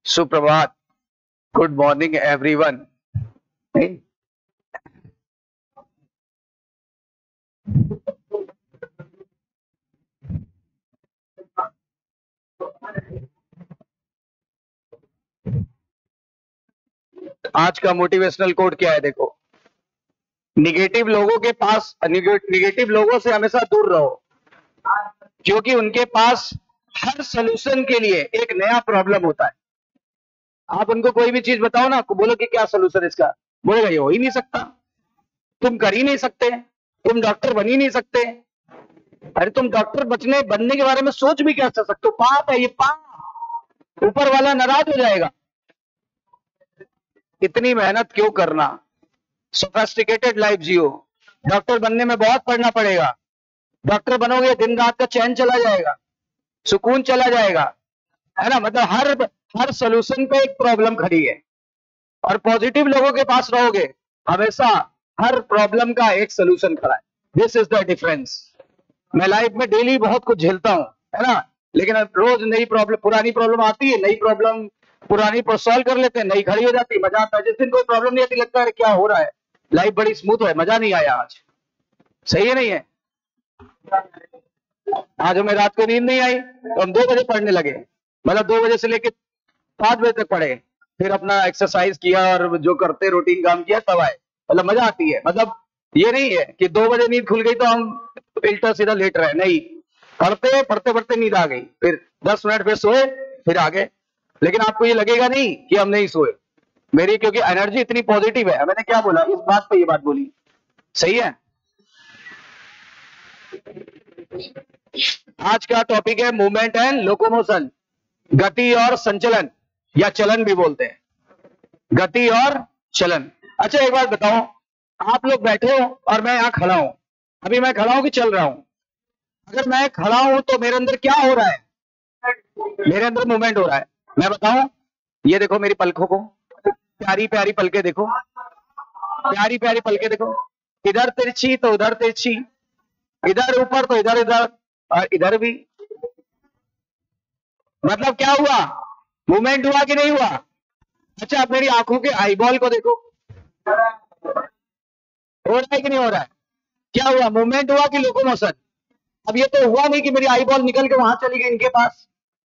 सुप्रभात, good morning everyone. आज का मोटिवेशनल कोड क्या है? देखो, निगेटिव लोगों के पास निगेटिव लोगों से हमेशा दूर रहो, क्योंकि उनके पास हर सलूशन के लिए एक नया प्रॉब्लम होता है। आप उनको कोई भी चीज बताओ ना, बोलो कि क्या सलूशन इसका, बोलेगा ये हो ही नहीं सकता, तुम कर ही नहीं सकते, तुम डॉक्टर बन ही नहीं सकते। अरे तुम डॉक्टर बनने के बारे में सोच भी क्या सकते हो? पाप है ये, पाप। ऊपर वाला नाराज हो जाएगा। इतनी मेहनत क्यों करना? सोफिस्टिकेटेड लाइफ जियो। डॉक्टर बनने में बहुत पढ़ना पड़ेगा। डॉक्टर बनोगे, दिन रात का चैन चला जाएगा, सुकून चला जाएगा, है ना? मतलब हर सोल्यूशन पे एक प्रॉब्लम खड़ी है, और पॉजिटिव लोगों के पास रहोगे, हमेशा हर प्रॉब्लम का एक सोल्यूशन खड़ा है। This is the difference. मैं लाइफ में डेली बहुत कुछ झेलता हूँ, है ना, लेकिन रोज नई प्रॉब्लम, पुरानी प्रॉब्लम आती है, नई प्रॉब्लम पुरानी पर सॉल्व कर लेते हैं, नई खड़ी हो जाती है, मजा आता है। जिस दिन कोई प्रॉब्लम नहीं आती, लगता है क्या हो रहा है, लाइफ बड़ी स्मूथ है, मजा नहीं आया आज। सही है नहीं है? आज हमें रात को नींद नहीं आई तो हम 2 बजे पढ़ने लगे, मतलब 2 बजे से लेके 5 बजे तक पढ़े, फिर अपना एक्सरसाइज किया और जो करते रूटीन काम किया, तब आए। मतलब मजा आती है। मतलब ये नहीं है कि 2 बजे नींद खुल गई तो हम उल्टा सीधा लेट रहे, नहीं, पढ़ते पढ़ते पढ़ते नींद आ गई, फिर 10 मिनट फिर सोए, फिर आ गए। लेकिन आपको ये लगेगा नहीं कि हम नहीं सोए, मेरी क्योंकि एनर्जी इतनी पॉजिटिव है। मैंने क्या बोला इस बात पे, ये बात बोली, सही है? आज का टॉपिक है मूवमेंट एंड लोकोमोशन, गति और संचलन, या चलन भी बोलते हैं, गति और चलन। अच्छा एक बात बताओ, आप लोग बैठे हो और मैं यहाँ खड़ा हूं, अभी मैं खड़ा हूं कि चल रहा हूं? अगर मैं खड़ा हूं तो मेरे अंदर क्या हो रहा है? मेरे अंदर मूवमेंट हो रहा है। मैं बताऊं, ये देखो मेरी पलकों को, प्यारी प्यारी पलके देखो, प्यारी प्यारी पलके देखो, इधर तिरछी तो उधर तिरछी, इधर ऊपर तो इधर इधर, और इधर भी। मतलब क्या हुआ? मूवमेंट हुआ कि नहीं हुआ? अच्छा आप मेरी आंखों के आईबॉल को देखो, हो रहा है कि नहीं हो रहा है? क्या हुआ? मूवमेंट हुआ कि लोकोमोशन? अब ये तो हुआ नहीं कि मेरी आईबॉल निकल के वहां चली गई इनके पास।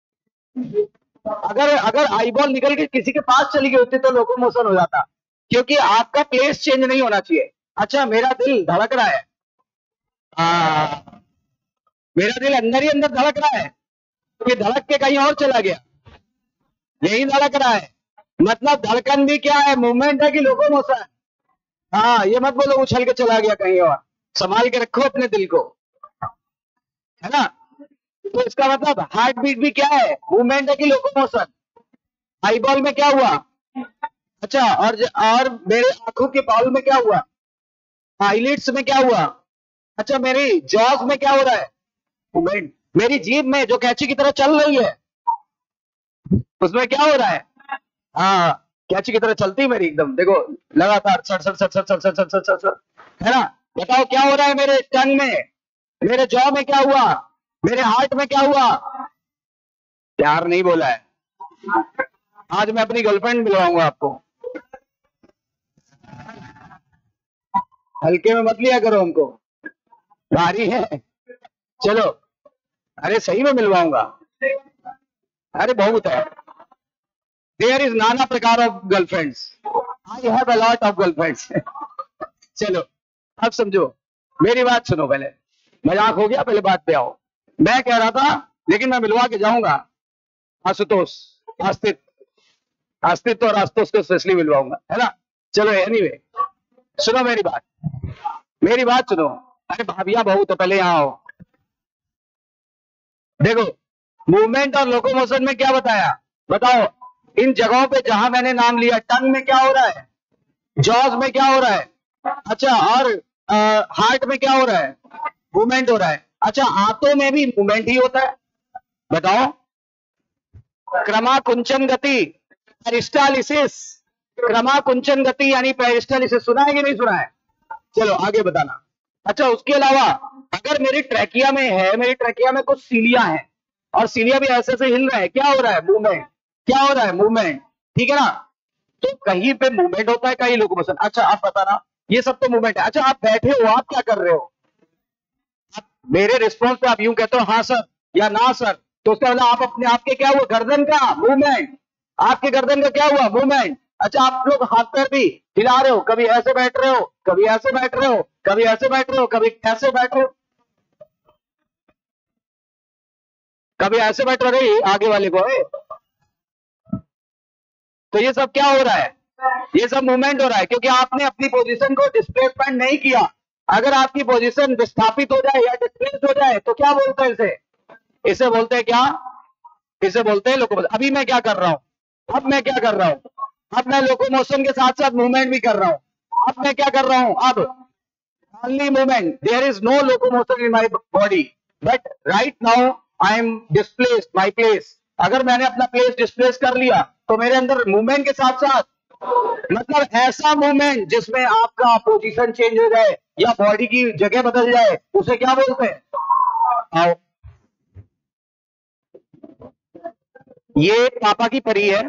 अगर अगर आईबॉल निकल के किसी के पास चली गई होती तो लोकोमोशन हो जाता, क्योंकि आपका प्लेस चेंज नहीं होना चाहिए। अच्छा मेरा दिल धड़क रहा है, मेरा दिल अंदर ही अंदर धड़क रहा है, तो ये धड़क के कहीं और चला गया, यही धड़क रहा है। मतलब धड़कन भी क्या है, मूवमेंट है कि लोकोमोशन? हाँ, ये मत बोलो उछल के चला गया कहीं और। संभाल के रखो अपने दिल को, है ना? तो इसका मतलब हार्ट बीट भी क्या है, मूवमेंट है कि लोकोमोशन? आईबॉल में क्या हुआ? अच्छा, और मेरे आंखों के बाउल में क्या हुआ? आईलिड्स में क्या हुआ? अच्छा मेरी जॉस में क्या हो रहा है? मूवमेंट। मेरी जीभ में जो कैंची की तरह चल रही है, उसमें क्या हो रहा है? हाँ, कैंची की तरह चलती मेरी एकदम, देखो लगातार sir sir sir sir sir sir sir sir sir, है ना? बताओ क्या हो रहा है मेरे टंग में, मेरे जॉ में क्या हुआ, मेरे हार्ट में क्या हुआ? प्यार नहीं बोला है। आज मैं अपनी गर्लफ्रेंड मिलवाऊंगा आपको, हल्के में मत लिया करो हमको, भारी है। चलो, अरे सही में मिलवाऊंगा, अरे बहुत है। देयर इज नाना प्रकार of girlfriends, I have a lot of girlfriends. चलो अब समझो, मेरी बात सुनो, पहले मजाक हो गया, पहले बात पे आओ। मैं कह रहा था, लेकिन मैं मिलवा के जाऊंगा आशुतोष, अस्तित्व और आशुतोष को स्पेशली मिलवाऊंगा, है ना? चलो एनीवे, सुनो मेरी बात, मेरी बात सुनो। अरे भाभिया बहुत तो पहले यहाँ आओ। देखो, मूवमेंट और लोकोमोशन में क्या बताया, बताओ? इन जगहों पे जहां मैंने नाम लिया, टंग में क्या हो रहा है, जॉज में क्या हो रहा है, अच्छा, और हार्ट में क्या हो रहा है? मूवमेंट हो रहा है। अच्छा, आंतों में भी मूवमेंट ही होता है, बताओ? क्रमाकुंचन गति, पेरिस्टालिसिस, क्रमाकुंचन गति यानी पेरिस्टालिसिस, सुना है कि नहीं सुना है? चलो आगे बताना। अच्छा उसके अलावा अगर मेरी ट्रैकिया में है, मेरी ट्रैकिया में कुछ सीलिया है, और सीलिया भी ऐसे ऐसे हिल रहा है, क्या हो रहा है? मूवमेंट। क्या हो रहा है? मूवमेंट, ठीक है ना। तो कहीं पे मूवमेंट होता है, कहीं लोकोमोशन। अच्छा आप बताना, ये सब तो मूवमेंट है। अच्छा आप बैठे हो, आप क्या कर रहे हो? आप मेरे रिस्पॉन्स पे आप यूं कहते हो हाँ सर या ना सर, तो उसका मतलब आप अपने आपके क्या हुआ? गर्दन का मूवमेंट, आपके गर्दन का क्या हुआ? मूवमेंट। अच्छा आप लोग हाथ पैर भी हिला रहे हो, कभी ऐसे बैठ रहे हो, कभी ऐसे बैठ रहे हो, कभी ऐसे बैठ रहे हो, कभी ऐसे बैठ रहे हो, कभी ऐसे बैठ रहे हो, आगे वाले को तो ये सब क्या हो रहा है? ये सब मूवमेंट हो रहा है क्योंकि आपने अपनी पोजीशन को डिस्प्लेसमेंट नहीं किया। अगर आपकी पोजीशन विस्थापित हो जाए या डिस्प्लेस्ड हो जाए तो क्या बोलते हैं इसे? इसे बोलते हैं क्या? इसे बोलते हैं लोकोमोशन। अभी मैं क्या कर रहा हूं? अब मैं क्या कर रहा हूं? अब मैं लोकोमोशन के साथ साथ मूवमेंट भी कर रहा हूं। अब मैं क्या कर रहा हूं? अब only movement, there is no locomotion in my body, but right now I am displaced my place. अगर मैंने अपना प्लेस डिस्प्लेस कर लिया तो मेरे अंदर मूवमेंट के साथ साथ, मतलब ऐसा मूवमेंट जिसमें आपका पोजीशन चेंज हो जाए या बॉडी की जगह बदल जाए, उसे क्या बोलते हैं? आओ, ये पापा की परी है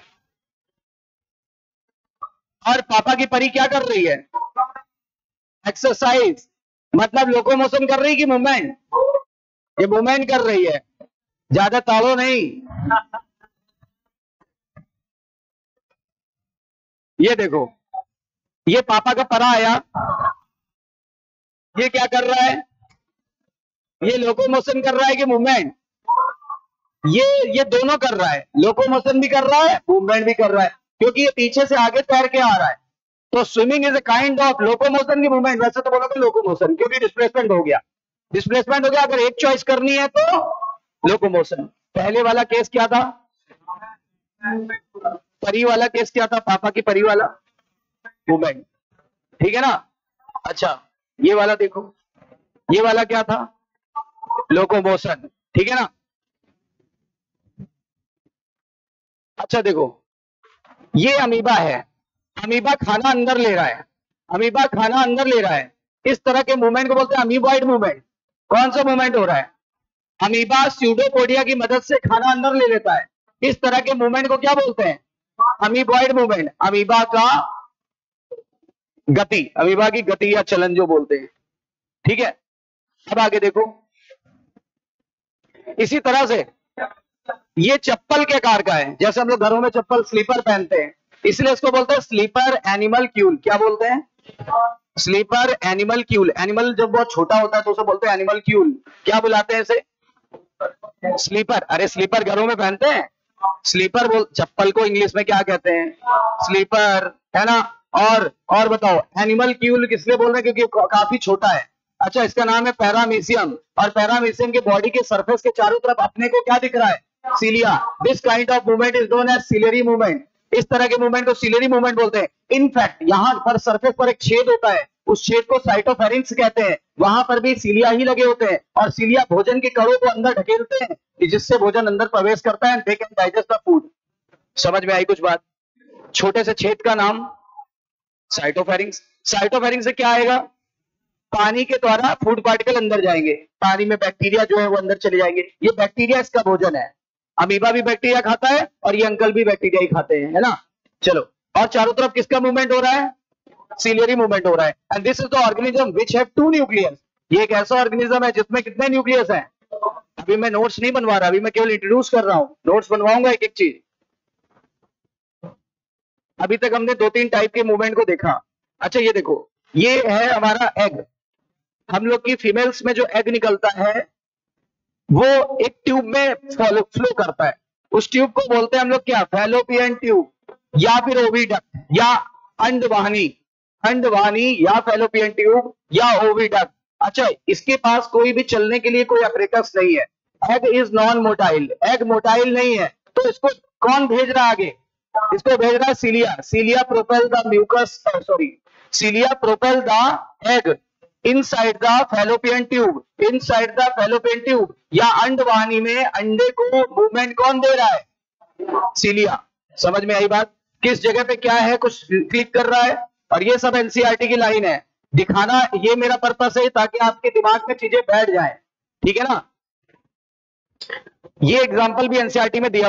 और पापा की परी क्या कर रही है? एक्सरसाइज। मतलब लोकोमोशन कर रही कि मूवमेंट? ये मूवमेंट कर रही है। ज्यादा ताड़ो नहीं। ये देखो, ये पापा का परा आया, ये क्या कर रहा है? ये लोकोमोशन कर रहा है कि मूवमेंट? ये दोनों कर रहा है, लोकोमोशन भी कर रहा है, मूवमेंट भी कर रहा है, क्योंकि ये पीछे से आगे तैर के आ रहा है। तो swimming is a kind of locomotion की मूवमेंट। वैसे तो बोलोगे लोकोमोशन क्योंकि डिस्प्लेसमेंट हो गया, डिस्प्लेसमेंट हो गया। अगर एक चॉइस करनी है तो लोकोमोशन। पहले वाला केस क्या था? परी वाला केस क्या था? पापा की परी वाला मूवमेंट, ठीक है ना। अच्छा ये वाला देखो, ये वाला क्या था? लोकोमोशन, ठीक है ना। अच्छा देखो, ये अमीबा है, अमीबा खाना अंदर ले रहा है, अमीबा खाना अंदर ले रहा है। इस तरह के मूवमेंट को बोलते हैं अमीबॉइड मूवमेंट। कौन सा मूवमेंट हो रहा है? अमीबा स्यूडोपोडिया की मदद से खाना अंदर ले लेता है। इस तरह के मूवमेंट को क्या बोलते हैं? Amoeboid movement. अमीबा का गति, अमीबा की गति या चलन जो बोलते हैं, ठीक है। अब आगे देखो, इसी तरह से ये चप्पल के आकार का है, जैसे हम लोग घरों में चप्पल स्लीपर पहनते हैं, इसलिए इसको बोलते हैं स्लीपर एनिमल क्यूल। क्या बोलते हैं? Sleeper animal Kiul. एनिमल जब बहुत छोटा होता है तो उसे बोलते हैं एनिमल क्यूल। क्या बुलाते हैं इसे? स्लीपर। अरे स्लीपर घरों में पहनते हैं, स्लीपर बोल, चप्पल को इंग्लिश में क्या कहते हैं? स्लीपर, है ना। और बताओ एनिमल क्यूल किसलिए बोल रहे हैं? क्योंकि काफी छोटा है। अच्छा इसका नाम है पैरामीशियम, और पैरामीशियम के बॉडी के सरफेस के चारों तरफ अपने को क्या दिख रहा है? Cilia. This kind of movement is known as ciliary movement. इस तरह के मूवमेंट को सिलियरी मूवमेंट बोलते हैं। इनफैक्ट यहाँ पर सरफेस पर एक छेद होता है, उस छेद को साइटोफेरिंक्स कहते हैं। वहां पर भी सीलिया ही लगे होते हैं, और सीलिया भोजन के कणों को अंदर ढकेलते हैं जिससे भोजन अंदर प्रवेश करता है, they can digest the food. समझ में आई कुछ बात? छोटे से छेद का नाम साइटोफेरिंक्स। साइटोफेरिंक्स से क्या आएगा? पानी के द्वारा फूड पार्टिकल अंदर जाएंगे, पानी में बैक्टीरिया जो है वो अंदर चले जाएंगे। ये बैक्टीरिया इसका भोजन है। अमीबा भी बैक्टीरिया खाता है और ये अंकल भी बैक्टीरिया ही खाते हैं, है ना। चलो, और चारों तरफ किसका मूवमेंट हो रहा है? सिलियरी मूवमेंट हो रहा है। And this is the organism which have two nucleus. ये एक ऐसा ऑर्गेनिज्म है जिसमें कितने न्यूक्लियस हैं? अभी मैं नोट्स नहीं बनवा रहा, अभी मैं केवल इंट्रोड्यूस कर रहा हूं, नोट्स बनवाऊंगा एक एक चीज। अभी तक हमने 2-3 टाइप के मूवमेंट को देखा। अच्छा ये देखो, ये है हमारा एग। हम लोग की फीमेल्स में जो एग निकलता है वो एक ट्यूब में फ्लो करता है। उस ट्यूब को बोलते हैं हम लोग क्या? फैलोपियन ट्यूब, या फिर ओविडक्ट, या अंडवाहिनी। अंडवाहिनी या फैलोपियन ट्यूब या ओविडक्ट। अच्छा इसके पास कोई भी चलने के लिए कोई अपरेटस नहीं है। Egg is non motile, egg motile नहीं है। तो इसको कौन भेज रहा है आगे? इसको भेज रहा है cilia. Cilia propel the mucus, sorry, cilia propel the egg inside the fallopian tube, inside the fallopian tube या अंडवाहिनी में अंडे को मूवमेंट कौन दे रहा है? सीलिया। समझ में आई बात? किस जगह पे क्या है, कुछ क्लिक कर रहा है। और ये सब एनसीईआरटी की लाइन है, दिखाना ये मेरा पर्पस है ताकि आपके दिमाग में चीजें बैठ जाएं, ठीक है ना। ये एग्जांपल भी एनसीईआरटी में दिया हुआ है।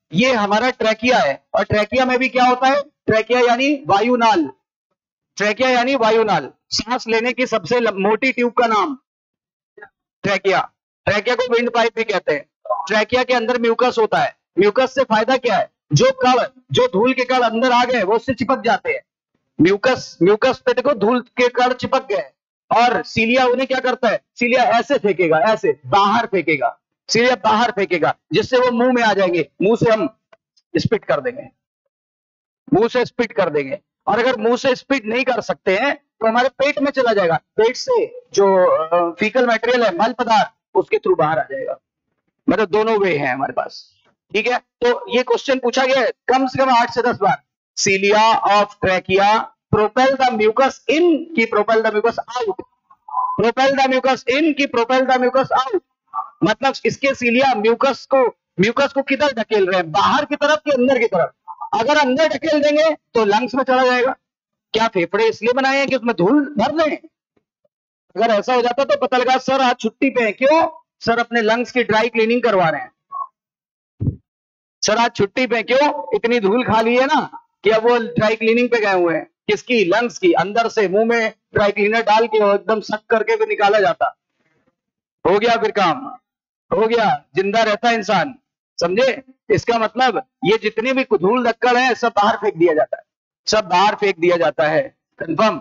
ये हमारा ट्रैकिया है, और ट्रैकिया में भी क्या होता है, ट्रैकिया यानी वायुनाल, ट्रैकिया यानी वायुनाल, सांस लेने की सबसे मोटी ट्यूब का नाम ट्रैकिया। ट्रैकिया को विंड पाइप भी कहते हैं। ट्रैकिया के अंदर म्यूकस होता है। म्यूकस से फायदा क्या है, जो कण, जो धूल के कण अंदर आ गए वो उससे चिपक जाते हैं। म्यूकस, म्यूकस पे देखो धूल के कण चिपक गए, और सीलिया उन्हें क्या करता है, सीलिया ऐसे फेंकेगा, ऐसे बाहर फेंकेगा, सीलिया बाहर फेंकेगा, जिससे वो मुंह में आ जाएंगे, मुंह से हम स्पिट कर देंगे, मुंह से स्पिट कर देंगे। और अगर मुंह से स्पिट नहीं कर सकते हैं तो हमारे पेट में चला जाएगा, पेट से जो फीकल मटेरियल है, मल पदार्थ, उसके थ्रू बाहर आ जाएगा। मतलब दोनों वे हैं हमारे पास, ठीक है। तो ये क्वेश्चन पूछा गया है कम से कम 8 से 10 बार। Cilia of trachea propel the mucus in की propel the mucus out, propel the mucus in की प्रोपेल द म्यूकस आउट। मतलब इसके सीलिया म्यूकस को किधर ढकेल रहे हैं, बाहर की तरफ कि अंदर की तरफ। अगर अंदर ढकेल देंगे तो लंग्स में चला जाएगा। क्या फेफड़े इसलिए बनाए हैं कि उसमें धूल भर दें? अगर ऐसा हो जाता तो पता लगा सर आज छुट्टी पे है, क्यों सर अपने लंग्स की ड्राई क्लीनिंग करवा रहे हैं, सर आज छुट्टी पे क्यों, इतनी धूल खा ली है ना कि अब वो ड्राई क्लीनिंग पे गए हुए हैं। किसकी, लंग्स की। अंदर से मुंह में ड्राई क्लीनर डाल के एकदम सक करके भी निकाला जाता। हो गया फिर काम, हो गया, जिंदा रहता इंसान, समझे। इसका मतलब ये जितने भी धूल धक्कड़ है सब बाहर फेंक दिया जाता है, सब बाहर फेंक दिया जाता है। कंफर्म।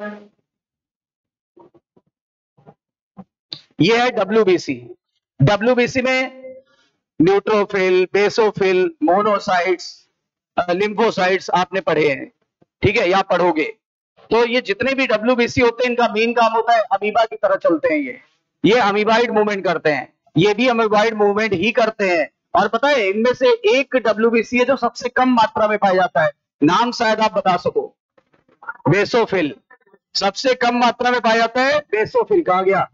ये है डब्ल्यूबीसी। डब्ल्यूबीसी में न्यूट्रोफिल, बेसोफिल, मोनोसाइट्स, लिम्फोसाइट्स आपने पढ़े हैं, ठीक है, या पढ़ोगे। तो ये जितने भी डब्ल्यूबीसी होते हैं इनका मेन काम होता है अमीबा की तरह चलते हैं, ये अमीबाइड मूवमेंट करते हैं, ये भी अमीबाइड मूवमेंट ही करते हैं। और पता है इनमें से एक डब्ल्यूबीसी है जो सबसे कम मात्रा में पाया जाता है, नाम शायद आप बता सको, बेसोफिल। सबसे कम मात्रा में पाया जाता है बेसोफिल। कहा गया,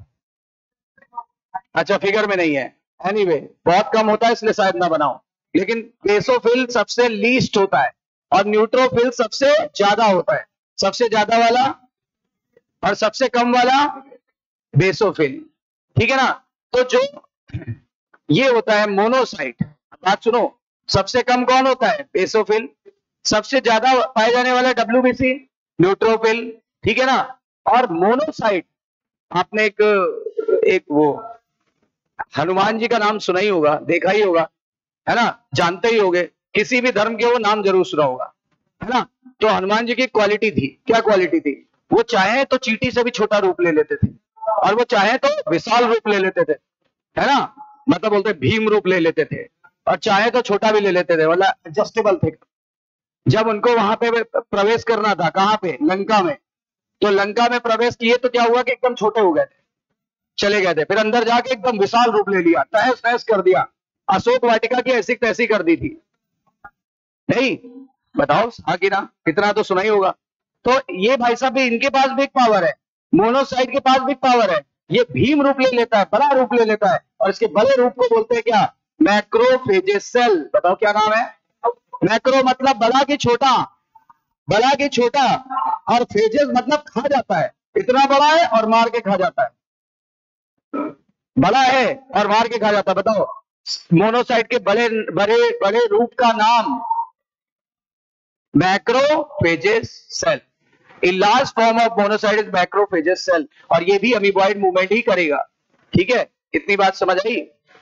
अच्छा फिगर में नहीं है, एनीवे बहुत कम होता है इसलिए शायद ना बनाओ, लेकिन बेसोफिल सबसे लीस्ट होता है और न्यूट्रोफिल सबसे ज्यादा होता है। सबसे ज्यादा वाला और सबसे कम वाला बेसोफिल, ठीक है ना। तो जो ये होता है मोनोसाइट, बात सुनो, सबसे कम कौन होता है, बेसोफिल। सबसे ज्यादा पाए जाने वाला डब्ल्यूबीसी, न्यूट्रोफिल, ठीक है ना। और मोनोसाइट, आपने एक वो हनुमान जी का नाम सुना ही होगा, देखा ही होगा, है ना, जानते ही होगे, किसी भी धर्म के वो नाम जरूर सुना होगा, है ना। तो हनुमान जी की क्वालिटी थी, क्या क्वालिटी थी, वो चाहे तो चींटी से भी छोटा रूप ले लेते थे और वो चाहे तो विशाल रूप ले लेते थे, है ना, मतलब बोलते भीम रूप ले लेते थे, और चाहे तो छोटा भी ले लेते थे, मतलब एडजस्टेबल थे। जब उनको वहां पे प्रवेश करना था, कहां पे, लंका में, तो लंका में प्रवेश किए तो क्या हुआ कि एकदम छोटे हो गए थे, चले गए थे, फिर अंदर जाके एकदम विशाल रूप ले लिया, तहस नहस कर दिया, अशोक वाटिका की ऐसी तैसी कर दी थी। नहीं, बताओ हाँ कि ना, इतना तो सुना ही होगा। तो ये भाई साहब भी, इनके पास भी एक पावर है, मोनोसाइट के पास भी पावर है, ये भीम रूप ले लेता है, बड़ा रूप ले लेता है, और इसके बड़े रूप को बोलते हैं क्या, मैक्रोफेजेस सेल। बताओ क्या नाम है, मैक्रो मतलब बड़ा की छोटा, बड़ा की छोटा, और फेजेस मतलब खा जाता है, इतना बड़ा है और मार के खा जाता है, बड़ा है और मार के खा जाता है। बताओ मोनोसाइट के बड़े बड़े बड़े रूप का नाम macrophages cell. A large form of monocyte is macrophages cell, और ये भी अमीबॉइड मूवमेंट ही करेगा, ठीक है। इतनी बात समझ आई।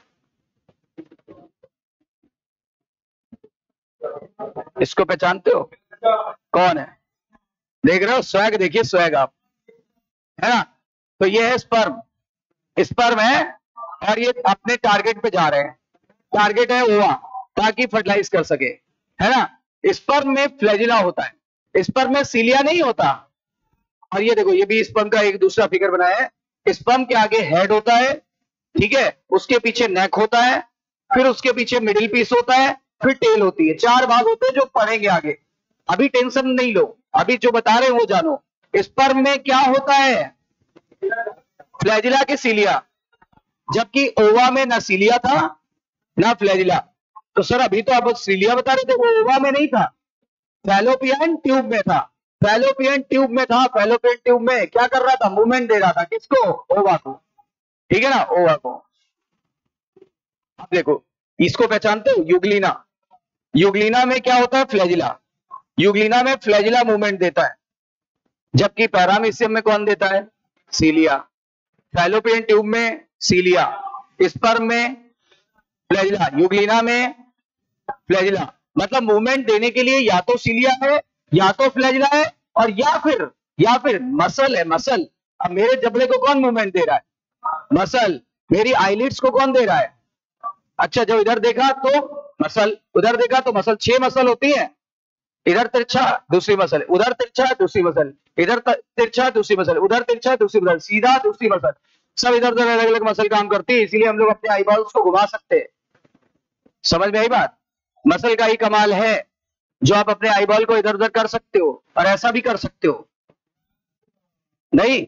इसको पहचानते हो, कौन है, देख रहे हो, स्वैग देखिए, स्वैग आप, है ना। तो ये है स्पर्म, स्पर्म है, और ये अपने टारगेट पे जा रहे हैं, टारगेट है ओवा, ताकि फर्टिलाइज कर सके, है ना। स्पर्म में फ्लैजिला होता है, स्पर्म में सीलिया नहीं होता। और ये देखो, ये भी स्पर्म का एक दूसरा फिगर बनाया है। स्पर्म के आगे हेड होता है, ठीक है, उसके पीछे नेक होता है, फिर उसके पीछे मिडिल पीस होता है, फिर टेल होती है। 4 भाग होते हैं जो पढ़ेंगे आगे, अभी टेंशन नहीं लो, अभी जो बता रहे हैं वो जानो। स्पर्म में क्या होता है, फ्लैजिला के सीलिया, जबकि ओवा में ना सीलिया था ना फ्लैजिला। तो सर अभी तो आप सीलिया बता रहे थे, वो ओवा में नहीं था, फैलोपियन ट्यूब में था, फैलोपियन ट्यूब में था, फैलोपियन ट्यूब में क्या कर रहा था, मूवमेंट दे रहा था, किसको, ओवा को, ठीक है ना, ओवा को। अब देखो इसको पहचानते हो, यूग्लिना, यूग्लिना में क्या होता है? फ्लैजिला। यूग्लिना में फ्लैजिला मूवमेंट देता है, जबकि पैरामीशियम में कौन देता है? सीलिया। फैलोपियन ट्यूब में सीलिया, स्पर्म में फ्लैजिला, यूग्लिना में फ्लैजिला। मतलब मूवमेंट देने के लिए या तो सीलिया है या तो फ्लैजिला है, और या फिर मसल है, मसल। अब मेरे जबड़े को कौन मूवमेंट दे रहा है? मसल। मेरी आईलिड्स को कौन दे रहा है? अच्छा, जब इधर देखा तो मसल, उधर देखा तो मसल। 6 मसल होती है, इधर तिरछा दूसरी मसल, उधर तिरछा दूसरी मसल, इधर तिरछा दूसरी मसल, उधर तिरछा दूसरी मसल, सीधा दूसरी मसल। सब इधर उधर अलग अलग मसल काम करती है, इसीलिए हम लोग अपने आईबॉल्स को घुमा सकते हैं। समझ में आई बात? मसल का ही कमाल है, जो आप अपने आईबॉल को इधर उधर कर सकते हो और ऐसा भी कर सकते हो। नहीं,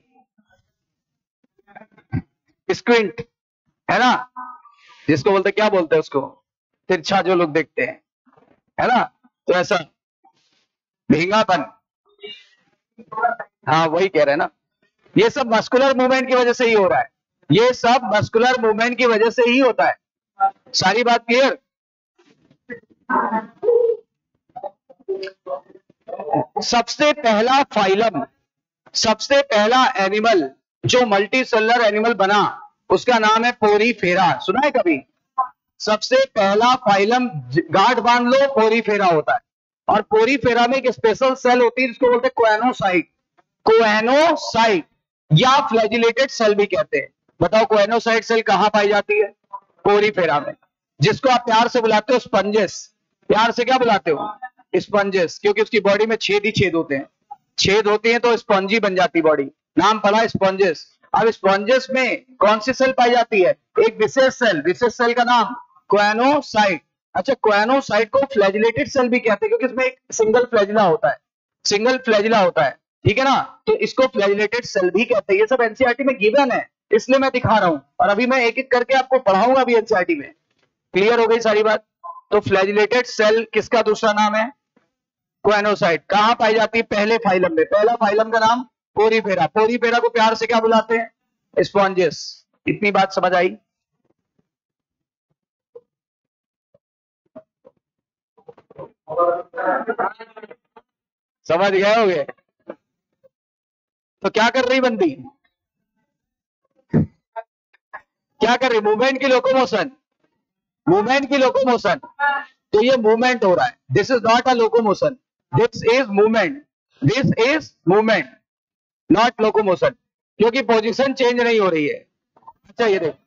स्क्विंट है ना, जिसको बोलते, क्या बोलते हैं उसको? तिरछा जो लोग देखते हैं, है ना? तो ऐसा भींगापन, हाँ वही कह रहे हैं ना। ये सब मस्कुलर मूवमेंट की वजह से ही हो रहा है, ये सब मस्कुलर मूवमेंट की वजह से ही होता है। सारी बात क्लियर? सबसे पहला फाइलम, सबसे पहला एनिमल जो मल्टी सेलुलर एनिमल बना, उसका नाम है पोरीफेरा। सुना है कभी? सबसे पहला फाइलम, गांठ बांध लो, पोरीफेरा होता है। और पोरीफेरा में एक स्पेशल सेल होती है जिसको बोलते हैं कोएनोसाइट। कोएनोसाइट या फ्लैजिलेटेड सेल भी कहते हैं। बताओ कोएनोसाइट सेल कहां पाई जाती है? पोरीफेरा में, जिसको आप प्यार से बुलाते हो स्पंजेस। प्यार से क्या बुलाते हो? स्पंजेस, क्योंकि उसकी बॉडी में छेद ही छेद होते हैं, छेद होती है तो स्पंजी बन जाती बॉडी, नाम पड़ा स्पंजेस। अब स्पंजेस में कौन सी सेल पाई जाती है? एक विशेष सेल का नाम कोएनोसाइट। अच्छा, कोएनोसाइट को फ्लैजिलेटेड सेल भी कहते हैं, क्योंकि इसमें एक सिंगल फ्लैजिला होता है, सिंगल फ्लैजिला होता है, ठीक है ना? तो इसको फ्लैजिलेटेड सेल भी कहते हैं। ये सब एनसीईआरटी में गिवन है, इसलिए मैं दिखा रहा हूं, और अभी मैं एक एक करके आपको पढ़ाऊंगा भी एनसीईआरटी में। क्लियर हो गई सारी बात? तो फ्लैजिलेटेड सेल किसका दूसरा नाम है? कोएनोसाइट। कहां पाई जाती है? पहले फाइलम में। पहला फाइलम का नाम पोरीफेरा। पोरीफेरा को प्यार से क्या बुलाते हैं? स्पॉन्जेस। इतनी बात समझ आई? समझ गए होगे? तो क्या कर रही बंदी? क्या कर रही? मूवमेंट की लोकोमोशन, मूवमेंट की लोकोमोशन। तो ये मूवमेंट हो रहा है, this is not a locomotion, this is movement, this is movement, not locomotion, क्योंकि पोजीशन चेंज नहीं हो रही है। अच्छा, ये देखो,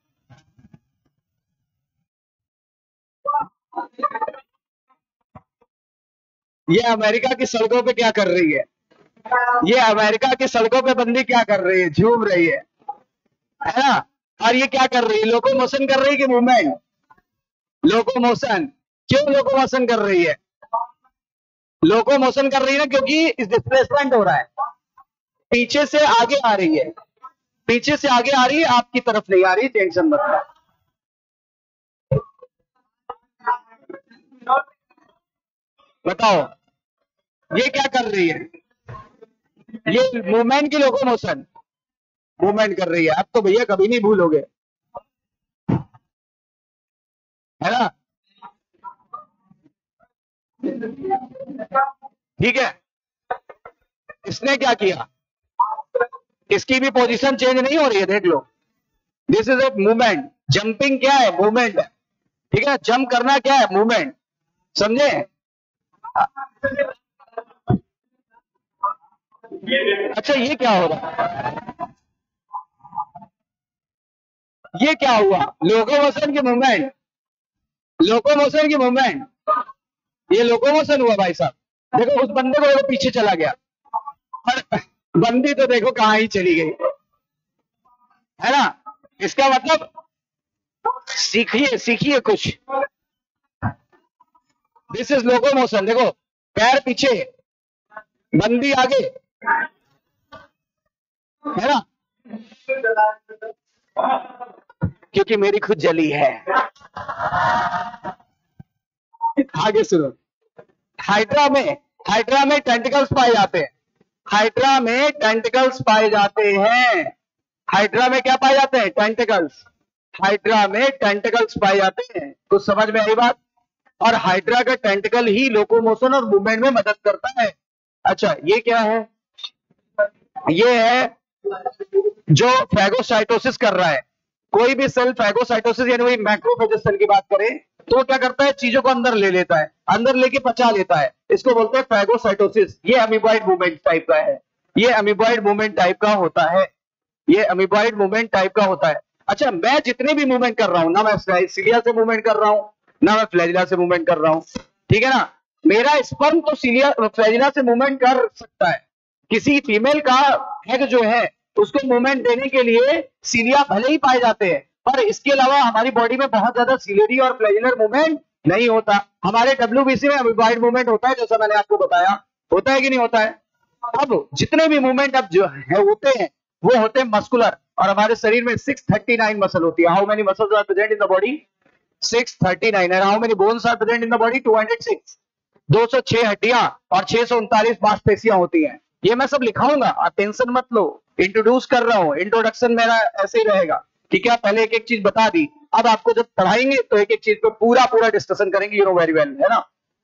ये अमेरिका की सड़कों पे क्या कर रही है? ये अमेरिका की सड़कों पे बंदी क्या कर रही है? झूम रही है ना? और ये क्या कर रही है? लोकोमोशन कर रही है कि मूवमेंट? लोकोमोशन। क्यों लोकोमोशन कर रही है? लोकोमोशन कर रही है क्योंकि इस डिस्प्लेसमेंट हो रहा है, पीछे से आगे आ रही है, पीछे से आगे आ रही है, आपकी तरफ नहीं आ रही, टेंशन मत लो। बताओ, ये क्या कर रही है? ये मूवमेंट की लोकोमोशन, मूवमेंट कर रही है। अब तो भैया कभी नहीं भूलोगे, है ना? ठीक है, इसने क्या किया? इसकी भी पोजीशन चेंज नहीं हो रही है, देख लो, this is a movement. Jumping क्या है? मूवमेंट है, ठीक है? जंप करना क्या है? मूवमेंट। समझे? अच्छा, ये क्या हो रहा है? ये क्या हुआ? लोकोमोशन की मूवमेंट, लोकोमोशन की मूवमेंट, ये लोकोमोशन हुआ भाई साहब। देखो, उस बंदे को देखो, पीछे चला गया, और बंदी तो देखो कहां ही चली गई, है ना? इसका मतलब सीखिए, सीखिए कुछ। This is locomotion. देखो, पैर पीछे, बंदी आगे, है ना? क्योंकि मेरी खुद जली है। आगे सुनो, हाइड्रा में टेंटिकल्स पाए जाते हैं, हाइड्रा में टेंटिकल्स पाए जाते हैं। हाइड्रा में क्या पाए जाते हैं? टेंटिकल्स। हाइड्रा में टेंटिकल्स पाए जाते हैं। कुछ समझ में आई बात? और हाइड्रा का टेंटिकल ही लोकोमोशन और मूवमेंट में मदद करता है। अच्छा, ये क्या है? ये है जो फैगोसाइटोसिस कर रहा है। कोई भी सेल फैगोसाइटोसिस यानी वही मैक्रोफेज सेल की बात करें तो क्या करता है, चीजों को अंदर ले लेता है, अंदर लेके पचा लेता है, इसको बोलते हैं फैगोसाइटोसिस। ये अमीबॉइड मूवमेंट टाइप का है, ये अमीबॉइड मूवमेंट टाइप का होता है, ये अमीबॉइड मूवमेंट टाइप का होता है। अच्छा, मैं जितने भी मूवमेंट कर रहा हूं ना, मैं सीलिया से मूवमेंट कर रहा हूं ना मैं फ्लैजिला से मूवमेंट कर रहा हूं, ठीक है ना, मेरा स्पर्म तो सीलिया फ्लैजिला से मूवमेंट कर सकता है। किसी फीमेल का एग जो है उसको मूवमेंट देने के लिए सीलिया भले ही पाए जाते हैं, पर इसके अलावा हमारी बॉडी में बहुत ज्यादा सीलियरी और फ्लैजिलर मूवमेंट नहीं होता। हमारे डब्ल्यूबीसी में अमीबॉइड मूवमेंट होता है, जैसा मैंने आपको बताया, होता है कि नहीं होता है। अब जितने भी मूवमेंट अब जो है होते हैं वो होते हैं मस्कुलर, और हमारे शरीर में 639 मसल होती है। How many muscles are present in the body? 639। And how many bones are present in the body? 206। 206 हड्डियां और 639 मांसपेशियां होती हैं। ये मैं सब लिखाऊंगा, आप टेंशन मत लो, इंट्रोड्यूस कर रहा हूं, इंट्रोडक्शन मेरा ऐसे ही रहेगा, ठीक है। पहले एक एक चीज बता दी, अब आपको जब पढ़ाएंगे तो एक एक चीज पे पूरा पूरा डिस्कशन करेंगे, यू नो वेरी वेल, है ना।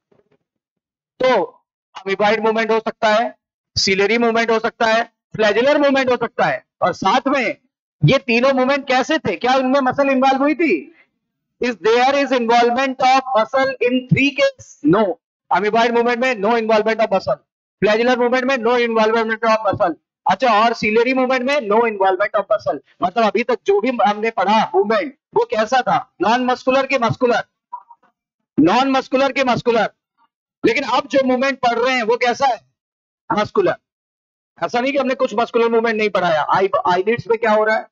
तो अमीबॉइड मूवमेंट हो सकता है, सीलरी मूवमेंट हो सकता है, फ्लैजिलर मूवमेंट हो सकता है, और साथ में ये तीनों मूवमेंट कैसे थे, क्या उनमें मसल इन्वॉल्व हुई थी? Is there is involvement of muscle in 3 case? No. Amoeboid movement में no involvement of muscle, flagellar movement में नो इन्वॉल्वमेंट ऑफ मसल, अच्छा, और सीलरी मूवमेंट में नो इन्वॉल्वमेंट ऑफ मसल। मतलब अभी तक जो भी हमने पढ़ा मूवमेंट वो कैसा था? नॉन मस्कुलर के मस्कुलर, नॉन मस्कुलर के मस्कुलर। लेकिन अब जो मूवमेंट पढ़ रहे हैं वो कैसा है? मस्कुलर। ऐसा नहीं कि हमने कुछ मस्कुलर मूवमेंट नहीं पढ़ाया। आईलिड्स में क्या हो रहा है?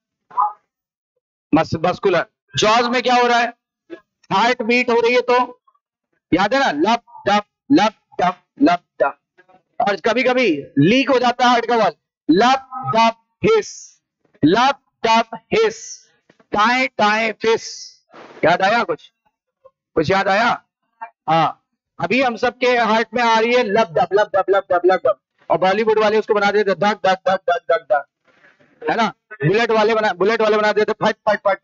मस्कुलर। जॉज में क्या हो रहा है? हार्ट बीट हो रही है, तो याद है ना, लब डब लब डब लब डब। और कभी कभी लीक हो जाता है हार्ट का वाल, लब डब हिस, लब डब हिस, टाए टाए फिस। याद आया? कुछ याद आया? हाँ, अभी हम सबके हार्ट में आ रही है लब डब लब डब लब डब लब डब, और बॉलीवुड वाले उसको बना देते धक धक धक धक धक धक, है ना। बुलेट वाले बना देते फट फट फट,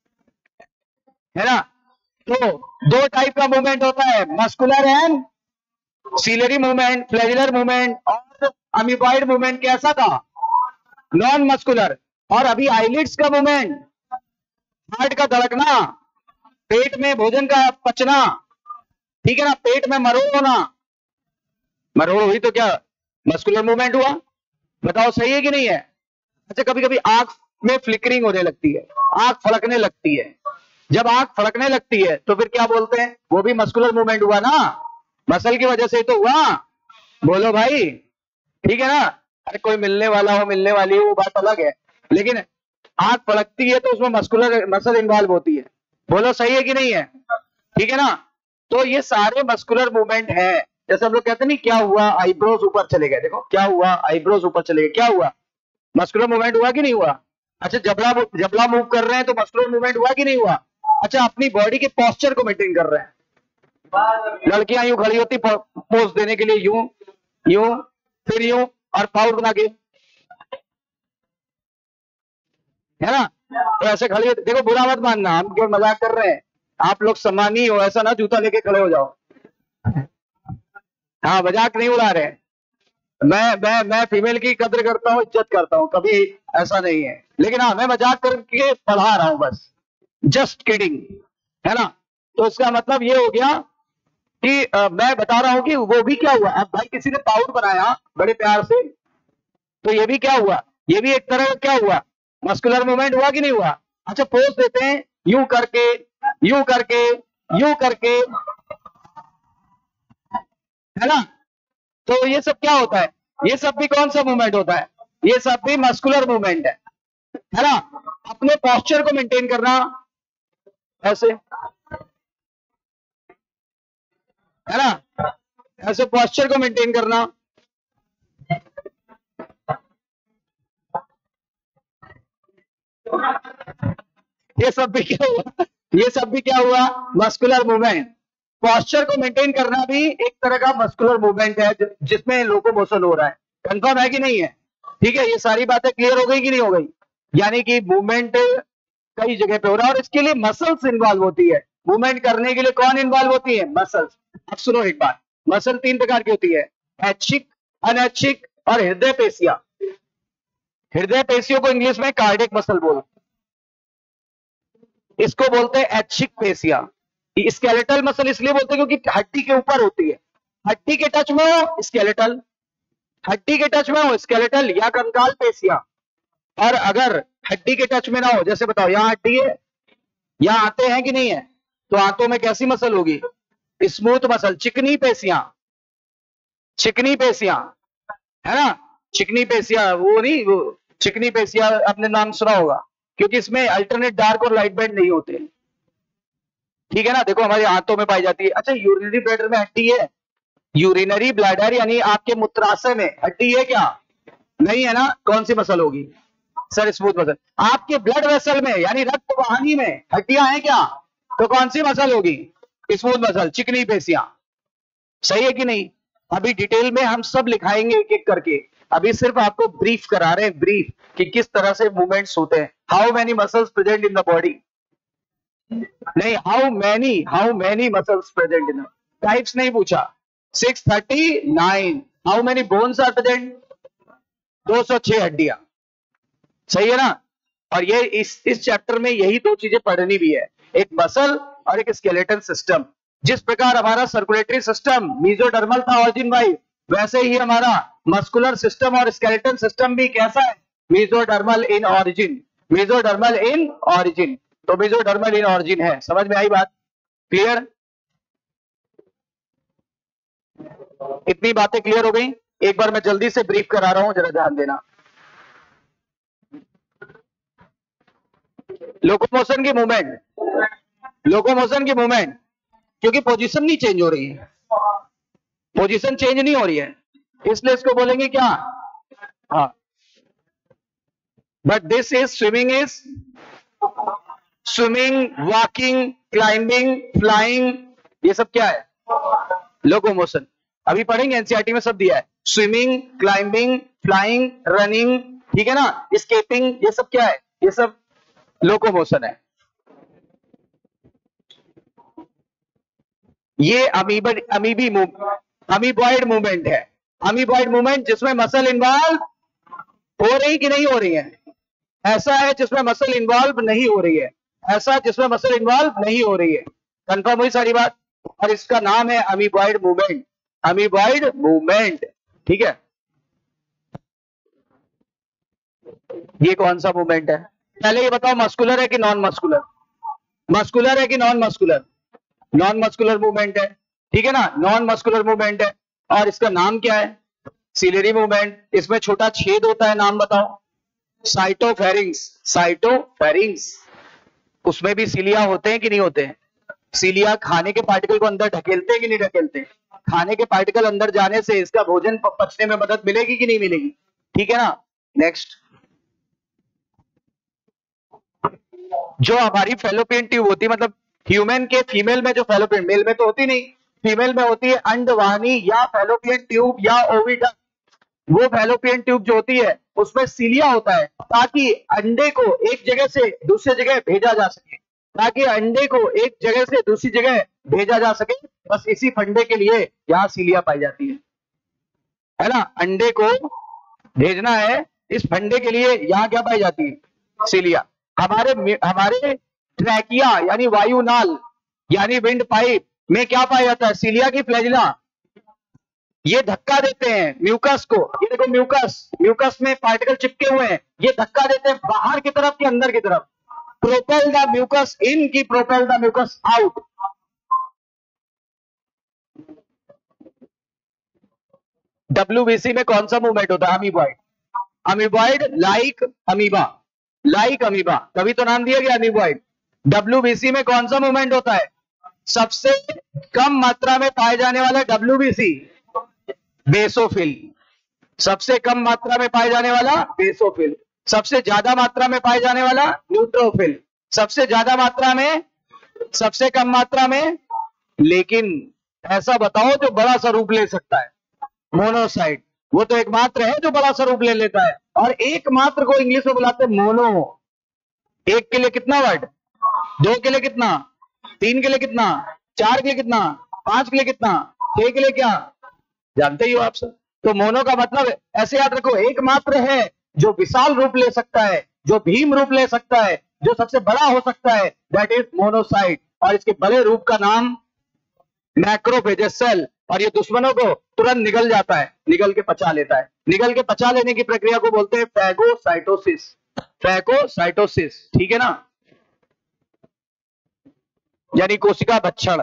है ना। तो दो टाइप का मूवमेंट होता है, muscular and ciliary movement, flagellar movement. और अमीबॉइड मूवमेंट कैसा था? Non muscular. और अभी आईलिड्स का मूवमेंट, हार्ट का धड़कना, पेट में भोजन का पचना, ठीक है ना, पेट में मरोड़ होना, मरोड़ हुई तो क्या मस्कुलर मूवमेंट हुआ? बताओ सही है कि नहीं है? अच्छा, कभी कभी आंख में फ्लिकरिंग होने लगती है, आंख फड़कने लगती है। जब आंख फड़कने लगती है तो फिर क्या बोलते हैं? वो भी मस्कुलर मूवमेंट हुआ ना, मसल की वजह से तो हुआ। बोलो भाई, ठीक है ना। अरे कोई मिलने वाला हो, मिलने वाली हो, वो बात अलग है, लेकिन आंख फड़कती है तो उसमें मसल इन्वॉल्व होती है। बोलो सही है कि नहीं है? ठीक है ना। तो ये सारे मस्कुलर मूवमेंट है। जैसे हम लोग कहते हैं नहीं, क्या हुआ? आईब्रोज ऊपर चले गए। देखो क्या हुआ, आईब्रोज ऊपर चले गए, क्या हुआ? मस्कुलर मूवमेंट हुआ कि नहीं हुआ? अच्छा, जबड़ा मूव कर रहे हैं तो मस्कुलर मूवमेंट हुआ कि नहीं हुआ? अच्छा, अपनी बॉडी के पोस्चर को मेंटेन कर रहे हैं। लड़कियां यूं खड़ी होती पोज देने के लिए, यूं यूं फिर यूं, और पाउड बना के, है ना। तो ऐसे खड़ी होती। देखो बुरा मत मानना, हम क्यों मजाक कर रहे हैं, आप लोग सम्मानी हो, ऐसा ना जूता लेके खड़े हो जाओ। हाँ, मजाक नहीं उड़ा रहे। मैं फीमेल की कद्र करता हूँ, इज्जत करता हूँ, कभी ऐसा नहीं है। लेकिन हाँ, मैं मजाक करके पढ़ा रहा हूँ बस, जस्ट किडिंग, है ना। तो इसका मतलब ये हो गया कि मैं बता रहा हूं कि वो भी क्या हुआ। अब भाई किसी ने पाउड बनाया बड़े प्यार से, तो ये भी क्या हुआ? ये भी एक तरह का क्या हुआ? मस्कुलर मूवमेंट हुआ कि नहीं हुआ? अच्छा, पोज देते हैं यूं करके, यूं करके, यूं करके, है ना। तो ये सब क्या होता है? ये सब भी कौन सा मूवमेंट होता है? ये सब भी मस्कुलर मूवमेंट है ना। अपने पोस्चर को मेंटेन करना ऐसे, है ना, ऐसे पोस्चर को मेंटेन करना। ये सब भी क्या हुआ? ये सब भी क्या हुआ? Muscular movement. पोस्चर को मेंटेन करना भी एक तरह का मस्कुलर मूवमेंट है, जिसमें लोकोमोशन हो रहा है। कंफर्म है कि नहीं है? ठीक है, ये सारी बातें क्लियर हो गई कि नहीं हो गई? यानी कि मूवमेंट कई जगह पे हो रहा है, और इसके लिए मसल्स इन्वॉल्व होती है। मूवमेंट करने के लिए कौन इन्वॉल्व होती है? मसल्स। अब सुनो एक बात, मसल 3 प्रकार की होती है, ऐच्छिक, अनैच्छिक और हृदय पेशियां। हृदय पेशियों को इंग्लिश में कार्डियक मसल बोलते हैं, इसको बोलते हैं ऐच्छिक पेशियां। स्केलेटल मसल इसलिए बोलते हैं क्योंकि हड्डी के ऊपर होती है, हड्डी के टच में हो स्केलेटल, हड्डी के टच में हो स्केलेटल या कंकाल पेशियां। और अगर हड्डी के टच में ना हो, जैसे बताओ यहां हड्डी है, यहां आते हैं कि नहीं है, तो आंतों में कैसी मसल होगी? स्मूथ मसल, चिकनी पेशियां, चिकनी पेशियां, है ना, चिकनी पेशियां, वो नहीं, वो चिकनी पेशियां आपने नाम सुना होगा, क्योंकि इसमें अल्टरनेट डार्क और लाइट बैंड नहीं होते, ठीक है ना। देखो हमारे हाथों में पाई जाती है। अच्छा, यूरिनरी ब्लैडर में हड्डी है? यूरिनरी ब्लैडर यानी आपके मूत्राशय में हड्डी है क्या? नहीं है ना, कौन सी मसल होगी? Sir smooth muscle. आपके ब्लड वेसल में यानी रक्त वाहिनी में हड्डियां हैं क्या? तो कौन सी मसल होगी? स्मूथ मसल, चिकनी पेशियां। सही है कि नहीं? अभी डिटेल में हम सब लिखाएंगे एक एक करके, अभी सिर्फ आपको ब्रीफ करा रहे हैं, ब्रीफ कि किस तरह से मूवमेंट्स होते हैं। How many muscles present in the body, नहीं how many muscles present in, types नहीं पूछा। 639। How many bones are present? 206 हड्डियां। सही है ना। और ये इस चैप्टर में यही दो चीजें पढ़नी भी है, एक मसल और एक स्केलेटल सिस्टम। जिस प्रकार हमारा सर्कुलेटरी सिस्टम मीजोडर्मल था ऑरिजिन वाइज, वैसे ही हमारा मस्कुलर सिस्टम और स्केलेटल सिस्टम भी कैसा है? Mesodermal in origin, mesodermal in origin. तो मीजोडर्मल इन ऑरिजिन है। समझ में आई बात? क्लियर? इतनी बातें क्लियर हो गई? एक बार मैं जल्दी से ब्रीफ करा रहा हूं, जरा ध्यान देना। लोकोमोशन की मूवमेंट, लोकोमोशन की मूवमेंट, क्योंकि पोजीशन नहीं चेंज हो रही है, पोजीशन चेंज नहीं हो रही है, इसलिए इसको बोलेंगे क्या? हाँ, but this is swimming, walking, climbing, flying, ये सब क्या है? लोकोमोशन। अभी पढ़ेंगे, एनसीईआरटी में सब दिया है, स्विमिंग, क्लाइंबिंग, फ्लाइंग, रनिंग, ठीक है ना, स्केटिंग, ये सब क्या है? ये सब लोकोमोशन है। ये अमीबॉइड मूवमेंट है, अमीबॉइड मूवमेंट जिसमें मसल इन्वॉल्व हो रही कि नहीं हो रही है, ऐसा है जिसमें मसल इन्वॉल्व नहीं हो रही है, ऐसा जिसमें मसल इन्वॉल्व नहीं हो रही है। कंफर्म हुई सारी बात? और इसका नाम है अमीबॉइड मूवमेंट, अमीबॉइड मूवमेंट, ठीक है। ये कौन सा मूवमेंट है? पहले ये बताओ, मस्कुलर है कि नॉन मस्कुलर? मस्कुलर है कि non muscular? Non muscular movement है, ठीक है ना, नॉन मस्कुलर मूवमेंट है। और इसका नाम क्या है? Ciliary movement. इसमें छोटा छेद होता है, नाम बताओ? साइटोफेरिंग्स, साइटोफेरिंग्स। उसमें भी सीलिया होते हैं कि नहीं होते हैं? सीलिया खाने के पार्टिकल को अंदर ढकेलते हैं कि नहीं ढकेलते? खाने के पार्टिकल अंदर जाने से इसका भोजन पचने में मदद मिलेगी कि नहीं मिलेगी? ठीक है ना। नेक्स्ट, जो हमारी फेलोपियन ट्यूब होती है, मतलब ह्यूमन के फीमेल में जो फेलोपियन, मेल में तो होती नहीं, फीमेल में होती है अंडवाहिनी या फेलोपियन ट्यूब या ओविडक्ट। वो फेलोपियन ट्यूब जो होती है उसमें सीलिया होता है, ताकि अंडे को एक जगह से दूसरी जगह भेजा जा सके, ताकि अंडे को एक जगह से दूसरी जगह भेजा जा सके। बस इसी फंडे के लिए यहाँ सीलिया पाई जाती है ना। अंडे को भेजना है, इस फंडे के लिए यहाँ क्या पाई जाती है? सीलिया। हमारे ट्रैकिया यानी वायुनाल यानी विंड पाइप में क्या पाया जाता है? सीलिया की फ्लैजिला। ये धक्का देते हैं म्यूकस को, ये देखो म्यूकस, म्यूकस में पार्टिकल चिपके हुए हैं, ये धक्का देते हैं बाहर की तरफ कि अंदर की तरफ? प्रोपेल द म्यूकस इन की propel the mucus out? WBC में कौन सा मूवमेंट होता है? Amoeboid, amoeboid like amoeba, like amoeba, तभी तो नाम दिया गया अमीबॉइड। डब्ल्यूबीसी में कौन सा मूवमेंट होता है? सबसे कम मात्रा में पाए जाने वाला डब्ल्यूबीसी बेसोफिल, सबसे कम मात्रा में पाए जाने वाला बेसोफिल, सबसे ज्यादा मात्रा में पाए जाने वाला न्यूट्रोफिल, सबसे ज्यादा मात्रा में, सबसे कम मात्रा में। लेकिन ऐसा बताओ जो बड़ा सा रूप ले सकता है? मोनोसाइट। वो तो एक मात्र है जो बड़ा सा रूप ले लेता है, और एक मात्र को इंग्लिश में बुलाते हैं मोनो। एक के लिए कितना वर्ड? दो के लिए कितना? 3 के लिए कितना, 4 के लिए कितना, 5 के लिए कितना, 6 के लिए क्या, जानते ही हो आप सब। तो मोनो का मतलब ऐसे याद रखो, एकमात्र है जो विशाल रूप ले सकता है, जो भीम रूप ले सकता है, जो सबसे बड़ा हो सकता है, दैट इज मोनोसाइट। और इसके बड़े रूप का नाम मैक्रोफेजेस सेल। और ये दुश्मनों को तुरंत निगल जाता है, निगल के पचा लेता है। निगल के पचा लेने की प्रक्रिया को बोलते हैं फैगोसाइटोसिस। फैगोसाइटोसिस, ठीक है ना, यानी कोशिका भक्षण।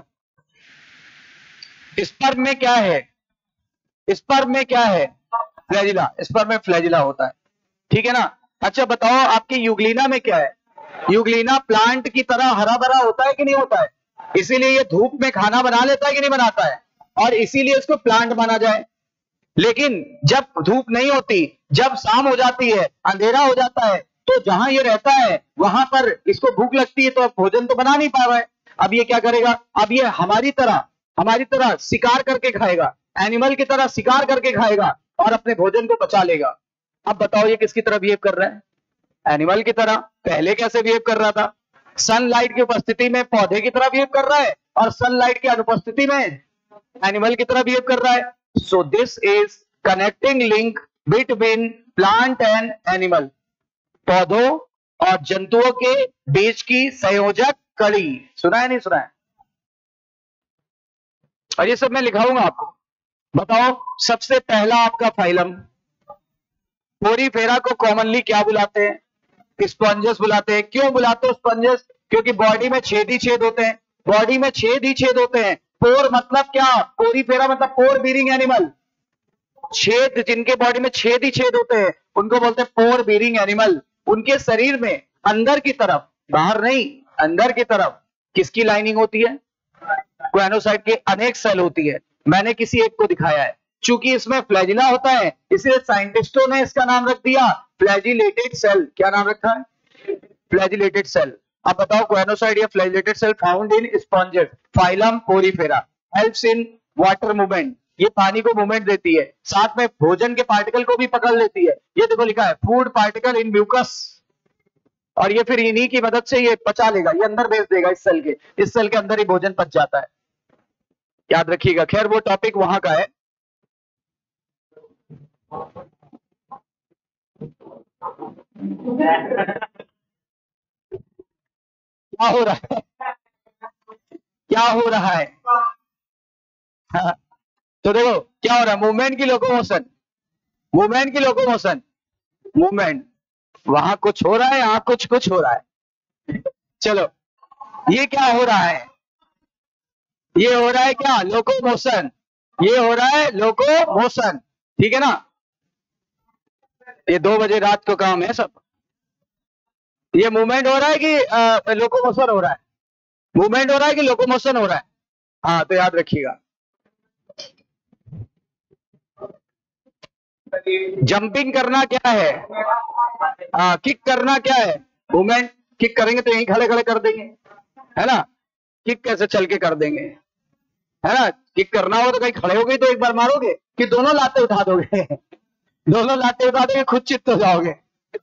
स्पर्म में क्या है, स्पर्म में क्या है, फ्लैजिला, स्पर्म में फ्लैजिला होता है, ठीक है ना। अच्छा बताओ आपकी यूग्लिना में क्या है, यूग्लिना प्लांट की तरह हरा भरा होता है कि नहीं होता है, इसीलिए ये धूप में खाना बना लेता है कि नहीं बनाता है, और इसीलिए इसको प्लांट माना जाए। लेकिन जब धूप नहीं होती, जब शाम हो जाती है, अंधेरा हो जाता है, तो जहां ये रहता है वहां पर इसको भूख लगती है, तो भोजन तो बना नहीं पा रहा है। अब ये क्या करेगा, अब ये हमारी तरह शिकार करके खाएगा, एनिमल की तरह शिकार करके खाएगा और अपने भोजन को बचा लेगा। अब बताओ ये किसकी तरह बिहेव कर रहा है, एनिमल की तरह। पहले कैसे बिहेव कर रहा था, सनलाइट की उपस्थिति में पौधे की तरह बिहेव कर रहा है, और सनलाइट की अनुपस्थिति में एनिमल की तरह बिहेव कर रहा है। So this is connecting link between plant and animal, पौधों और जंतुओं के बीच की संयोजक कड़ी। सुना है नहीं सुना है, और ये सब मैं लिखाऊंगा आपको। बताओ सबसे पहला आपका फाइलम, पोरीफेरा को कॉमनली क्या बुलाते हैं, स्पॉन्जस बुलाते हैं। क्यों बुलाते हैं स्पॉन्जस, क्योंकि बॉडी में छेद ही छेद होते हैं, बॉडी में छेद ही छेद होते हैं। पोर मतलब क्या, पोरीफेरा मतलब पोर बीरिंग एनिमल, छेद, जिनके बॉडी में छेद ही छेद होते हैं उनको बोलते हैं पोर बीरिंग एनिमल। उनके शरीर में अंदर की तरफ, बाहर नहीं, अंदर की तरफ किसकी लाइनिंग होती है, ग्वेनोसाइट के अनेक सेल होती है। मैंने किसी एक को दिखाया है, चूंकि इसमें फ्लैजिला होता है इसलिए साइंटिस्टों ने इसका नाम रख दिया फ्लैजिलेटेड सेल। क्या नाम रखा है, फ्लैजिलेटेड सेल। अब बताओ ग्वेनोसाइट या flagellated cell found in sponges, phylum porifera, helps in water movement, ये पानी को मूवमेंट देती है, साथ में भोजन के पार्टिकल को भी पकड़ लेती है। ये देखो लिखा है फूड पार्टिकल इन म्यूकस, और ये फिर इन्हीं की मदद से ये पचा लेगा, ये अंदर भेज देगा इस सेल के अंदर ही भोजन पच जाता है, याद रखिएगा। खैर वो टॉपिक वहां का है। क्या हो रहा है, क्या हो रहा है, हाँ। तो देखो क्या हो रहा है, मूवमेंट की लोकोमोशन, मूवमेंट की लोकोमोशन, मूवमेंट, वहां कुछ हो रहा है, यहां कुछ हो रहा है। चलो ये क्या हो रहा है, ये हो रहा है क्या, लोकोमोशन, ये हो रहा है लोकोमोशन, ठीक है ना। ये 2 बजे रात को काम है सब, ये मूवमेंट हो रहा है कि लोकोमोशन हो रहा है, मूवमेंट हो रहा है कि लोकोमोशन हो रहा है, हाँ तो याद रखिएगा। जंपिंग करना क्या है, हाँ किक करना क्या है, मूवमेंट। किक करेंगे तो यहीं खड़े खड़े कर देंगे, है ना, किक कैसे चल के कर देंगे, है ना। किक करना हो तो कहीं खड़े हो गए तो एक बार मारोगे, कि दोनों लाते उठा दोगे दोनों लाते उठा दोगे, खुद चित्त हो जाओगे।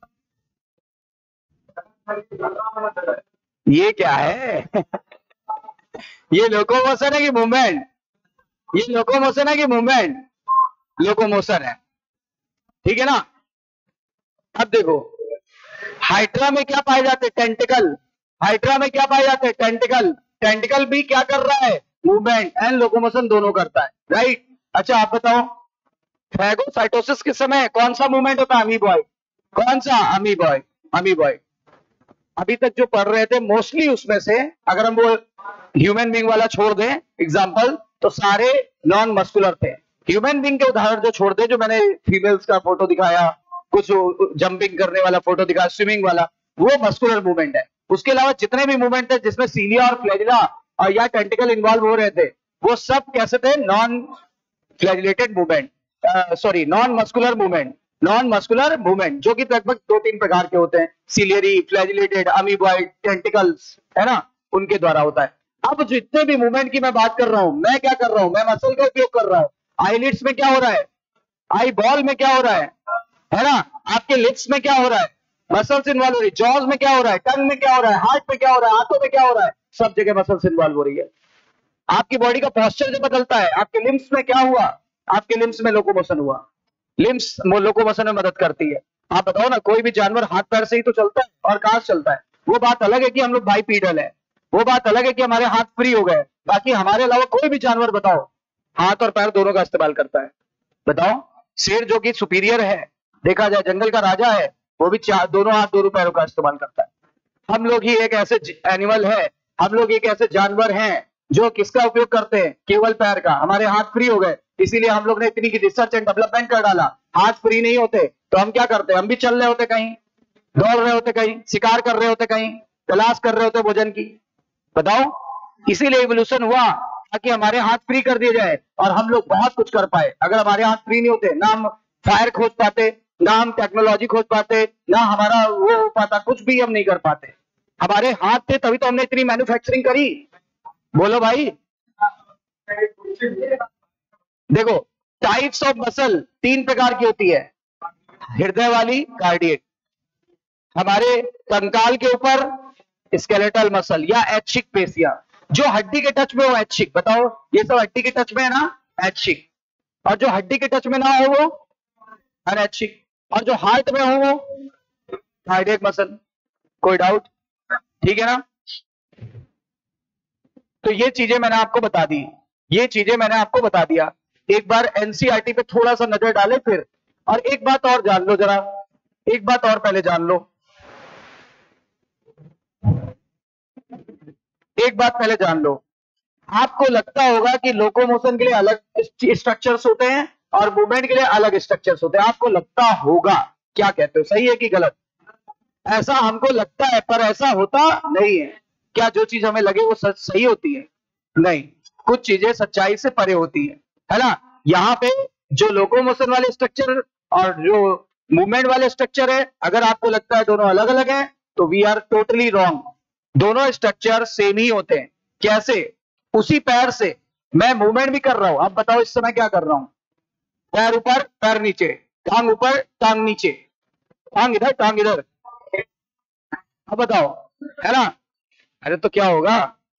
ये क्या है ये लोकोमोशन है कि मूवमेंट, ये लोकोमोशन है कि मूवमेंट, लोकोमोशन है, ठीक है ना। अब देखो हाइड्रा में क्या पाए जाते हैं, टेंटिकल, हाइड्रा में क्या पाए जाते हैं, टेंटिकल। टेंटिकल भी क्या कर रहा है, मूवमेंट एंड लोकोमोशन दोनों करता है, राइट। अच्छा आप बताओ फैगोसाइटोसिस के समय कौन सा मूवमेंट होता है, अमीबॉइड, कौन सा, अमीबॉइड, अमीबॉइड। अभी तक जो पढ़ रहे थे मोस्टली उसमें से अगर हम वो ह्यूमन बींग वाला छोड़ दें एग्जांपल, तो सारे नॉन मस्कुलर थे। ह्यूमन बींग के उदाहरण जो छोड़ दें, जो मैंने फीमेल्स का फोटो दिखाया, कुछ जंपिंग करने वाला फोटो दिखाया, स्विमिंग वाला, वो मस्कुलर मूवमेंट है। उसके अलावा जितने भी मूवमेंट थे जिसमें सीलिया और फ्लैजिला और या टेंटिकल इन्वॉल्व हो रहे थे, वो सब कैसे थे, non flagellated movement, sorry non muscular movement, non muscular movement, जो कि लगभग 2-3 प्रकार के होते हैं, सिलियरी, फ्लैजिलेटेड, अमीबॉइड, टेंटिकल्स, है ना, उनके द्वारा होता है। अब जितने भी मूवमेंट की मैं बात कर रहा हूं, मैं क्या कर रहा हूं, मैं मसल का उपयोग कर रहा हूं। आईलिड्स में क्या हो रहा है, आई बॉल में क्या हो रहा है ना, आपके लिप्स में क्या हो रहा है, मसल्स इन्वॉल्व हो रही, जॉज में क्या हो रहा है, टंग में क्या हो रहा है, हार्ट में क्या हो रहा है, हाथों में क्या हो रहा है, सब जगह मसल्स इन्वॉल्व हो रही है। आपकी बॉडी का पोस्चर जो बदलता है, आपके लिम्स में क्या हुआ, आपके लिम्स में लोकोमोशन हुआ, लिम्स लोकोमोशन में मदद करती है। आप बताओ ना, कोई भी जानवर हाथ पैर से ही तो चलता है, और कहां से चलता है? वो बात अलग है कि हम लोग बाइपीडल है, वो बात अलग है कि हमारे हाथ फ्री हो गए, बाकी हमारे अलावा कोई भी जानवर बताओ हाथ और पैर दोनों का इस्तेमाल करता है। बताओ, शेर जो कि सुपीरियर है, देखा जाए जंगल का राजा है, वो भी दोनों हाथ दोनों पैरों का इस्तेमाल करता है। हम लोग ही एक ऐसे एनिमल है, हम लोग एक ऐसे जानवर हैं जो किसका उपयोग करते हैं? केवल पैर का। हमारे हाथ फ्री हो गए, इसीलिए हम लोग ने इतनी की रिसर्च एंड डेवलपमेंट कर डाला। हाथ फ्री नहीं होते तो हम क्या करते? हम भी चल रहे होते, कहीं दौड़ रहे होते, कहीं शिकार कर रहे होते, कहीं तलाश कर रहे होते भोजन की। बताओ, इसीलिए इवोल्यूशन हुआ ताकि हमारे हाथ फ्री कर दिए जाए और हम लोग बहुत कुछ कर पाए। अगर हमारे हाथ फ्री नहीं होते, ना हम फायर खोज पाते, ना हम टेक्नोलॉजी खोज पाते, ना हमारा वो हो पाता, कुछ भी हम नहीं कर पाते। हमारे हाथ थे तभी तो हमने इतनी मैन्युफैक्चरिंग करी। बोलो भाई। देखो, टाइप्स ऑफ मसल 3 प्रकार की होती है, हृदय वाली, कार्डियक, हमारे कंकाल के ऊपर स्केलेटल मसल या ऐच्छिक पेशियां, जो हड्डी के टच में हो ऐच्छिक। बताओ, ये सब हड्डी के टच में है ना, ऐच्छिक, और जो हड्डी के टच में ना हो वो अनैच्छिक, और जो हार्ट में हो वो कार्डियक मसल। कोई डाउट? ठीक है ना? तो ये चीजें मैंने आपको बता दी, ये चीजें मैंने आपको बता दिया। एक बार एनसीईआरटी पे थोड़ा सा नजर डाले फिर। और एक बात और जान लो जरा, एक बात और पहले जान लो, एक बात पहले जान लो। आपको लगता होगा कि लोकोमोशन के लिए अलग स्ट्रक्चर्स होते हैं और मूवमेंट के लिए अलग स्ट्रक्चर्स होते हैं। आपको लगता होगा, क्या कहते हो, सही है कि गलत? ऐसा हमको लगता है, पर ऐसा होता नहीं है। क्या जो चीज हमें लगे वो सही होती है? नहीं, कुछ चीजें सच्चाई से परे होती है ना? यहाँ पे जो लोकोमोशन वाले स्ट्रक्चर और जो मूवमेंट वाले स्ट्रक्चर है, अगर आपको लगता है दोनों अलग अलग है तो वी आर टोटली रॉन्ग। दोनों स्ट्रक्चर सेम ही होते हैं। कैसे? उसी पैर से मैं मूवमेंट भी कर रहा हूं। आप बताओ, इस समय क्या कर रहा हूं? पैर ऊपर पैर नीचे, टांग ऊपर टांग नीचे, टांग इधर टांग इधर। अब बताओ, है ना? अरे तो क्या होगा?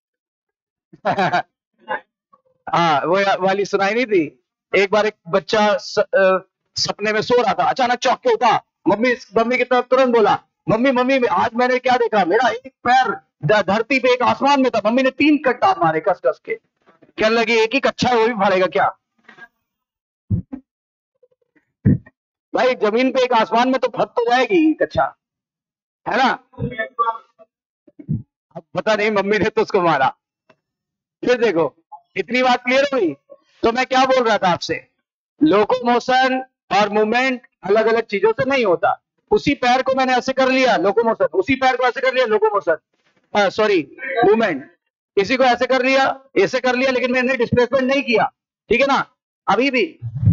हाँ, वो वाली सुनाई नहीं थी? एक बार एक बच्चा सपने में सो रहा था, अचानक चौंक के उठा, मम्मी मम्मी की तरफ तुरंत बोला, मम्मी मम्मी आज मैंने क्या देखा, मेरा एक पैर धरती पे एक आसमान में था। मम्मी ने 3 कट्टा मारे कस कस के, कहने लगी एक ही कच्चा है वो भी फाड़ेगा क्या? भाई जमीन पे एक आसमान में तो फट तो जाएगी कच्चा, है ना? अब पता नहीं मम्मी ने तो उसको मारा। फिर देखो, इतनी बात क्लियर हुई। तो मैं क्या बोल रहा था आपसे, लोकोमोशन और मूवमेंट अलग अलग चीजों से नहीं होता। उसी पैर को मैंने ऐसे कर लिया लोकोमोशन, उसी पैर को ऐसे कर लिया लोकोमोशन, सॉरी मूवमेंट। इसी को ऐसे कर लिया, ऐसे कर लिया, लेकिन मैंने डिस्प्लेसमेंट नहीं किया। ठीक है ना? अभी भी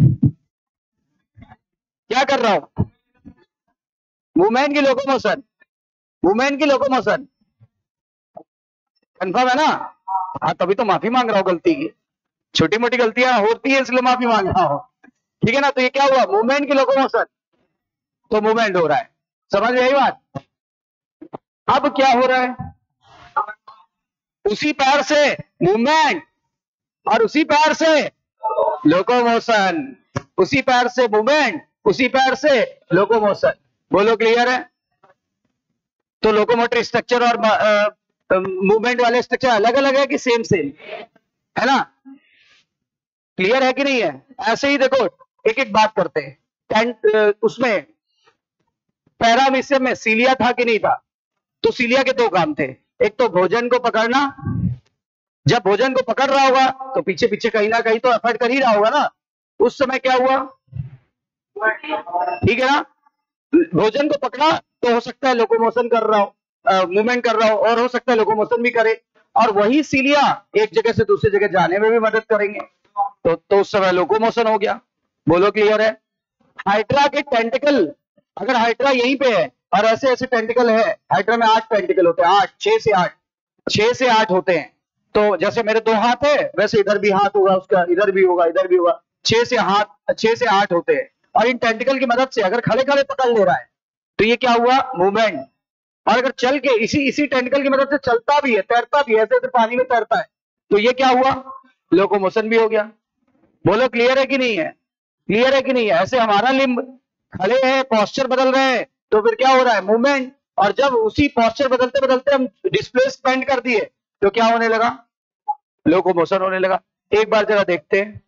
क्या कर रहा हूं? मूवमेंट की लोकोमोशन, मूवमेंट की लोकोमोशन। कंफर्म है ना? हाँ, तभी तो माफी मांग रहा हूं गलती की। छोटी मोटी गलतियां होती है इसलिए माफी मांग रहा हूं। ठीक है ना? तो ये क्या हुआ? मूवमेंट की लोकोमोशन, तो मूवमेंट हो रहा है। समझ में आई बात? अब क्या हो रहा है? उसी पैर से मूवमेंट और उसी पैर से लोकोमोशन, उसी पैर से मूवमेंट, उसी पैर से लोकोमोशन। बोलो क्लियर है? तो लोकोमोटर स्ट्रक्चर और मूवमेंट वाले स्ट्रक्चर अलग अलग है कि सेम सेम है ना? क्लियर है कि नहीं है? ऐसे ही देखो, एक एक बात करते हैं। उसमें पैरामीशियम में सीलिया था कि नहीं था? तो सीलिया के 2 काम थे। एक तो भोजन को पकड़ना, जब भोजन को पकड़ रहा होगा तो पीछे पीछे कहीं ना कहीं तो एफर्ट कर ही रहा होगा ना। उस समय क्या हुआ? ठीक है ना? भोजन को पकड़ा तो हो सकता है लोकोमोशन कर रहा हो, मूवमेंट कर रहा हो, और हो सकता है लोकोमोशन भी करे। और वही सीलिया एक जगह से दूसरी जगह जाने में भी मदद करेंगे, तो उस समय लोकोमोशन हो गया। बोलो क्लियर है? हाइड्रा के टेंटिकल, अगर हाइड्रा यहीं पे है और ऐसे ऐसे टेंटिकल है, हाइड्रा में 8 टेंटिकल होते हैं, 8, 6 से 8 होते हैं। तो जैसे मेरे 2 हाथ है, वैसे इधर भी हाथ होगा उसका, इधर भी होगा, इधर भी होगा। 6 से 8 होते हैं। और इन टेंटिकल की मदद से अगर खड़े खड़े पकड़ ले रहा है तो ये क्या हुआ? मूवमेंट। और अगर चल के इसी टेंटिकल की मदद से चलता भी है, तैरता भी है, ऐसे पानी में तैरता है, तो ये क्या हुआ? लोकोमोशन भी हो गया। बोलो क्लियर है कि नहीं है? क्लियर है कि नहीं है? ऐसे हमारा लिम्ब खड़े हैं, पोस्चर बदल रहे हैं, तो फिर क्या हो रहा है? मूवमेंट। और जब उसी पोस्चर बदलते बदलते हम डिस्प्लेसमेंट कर दिए तो क्या होने लगा? लोकोमोशन होने लगा। एक बार जरा देखते हैं।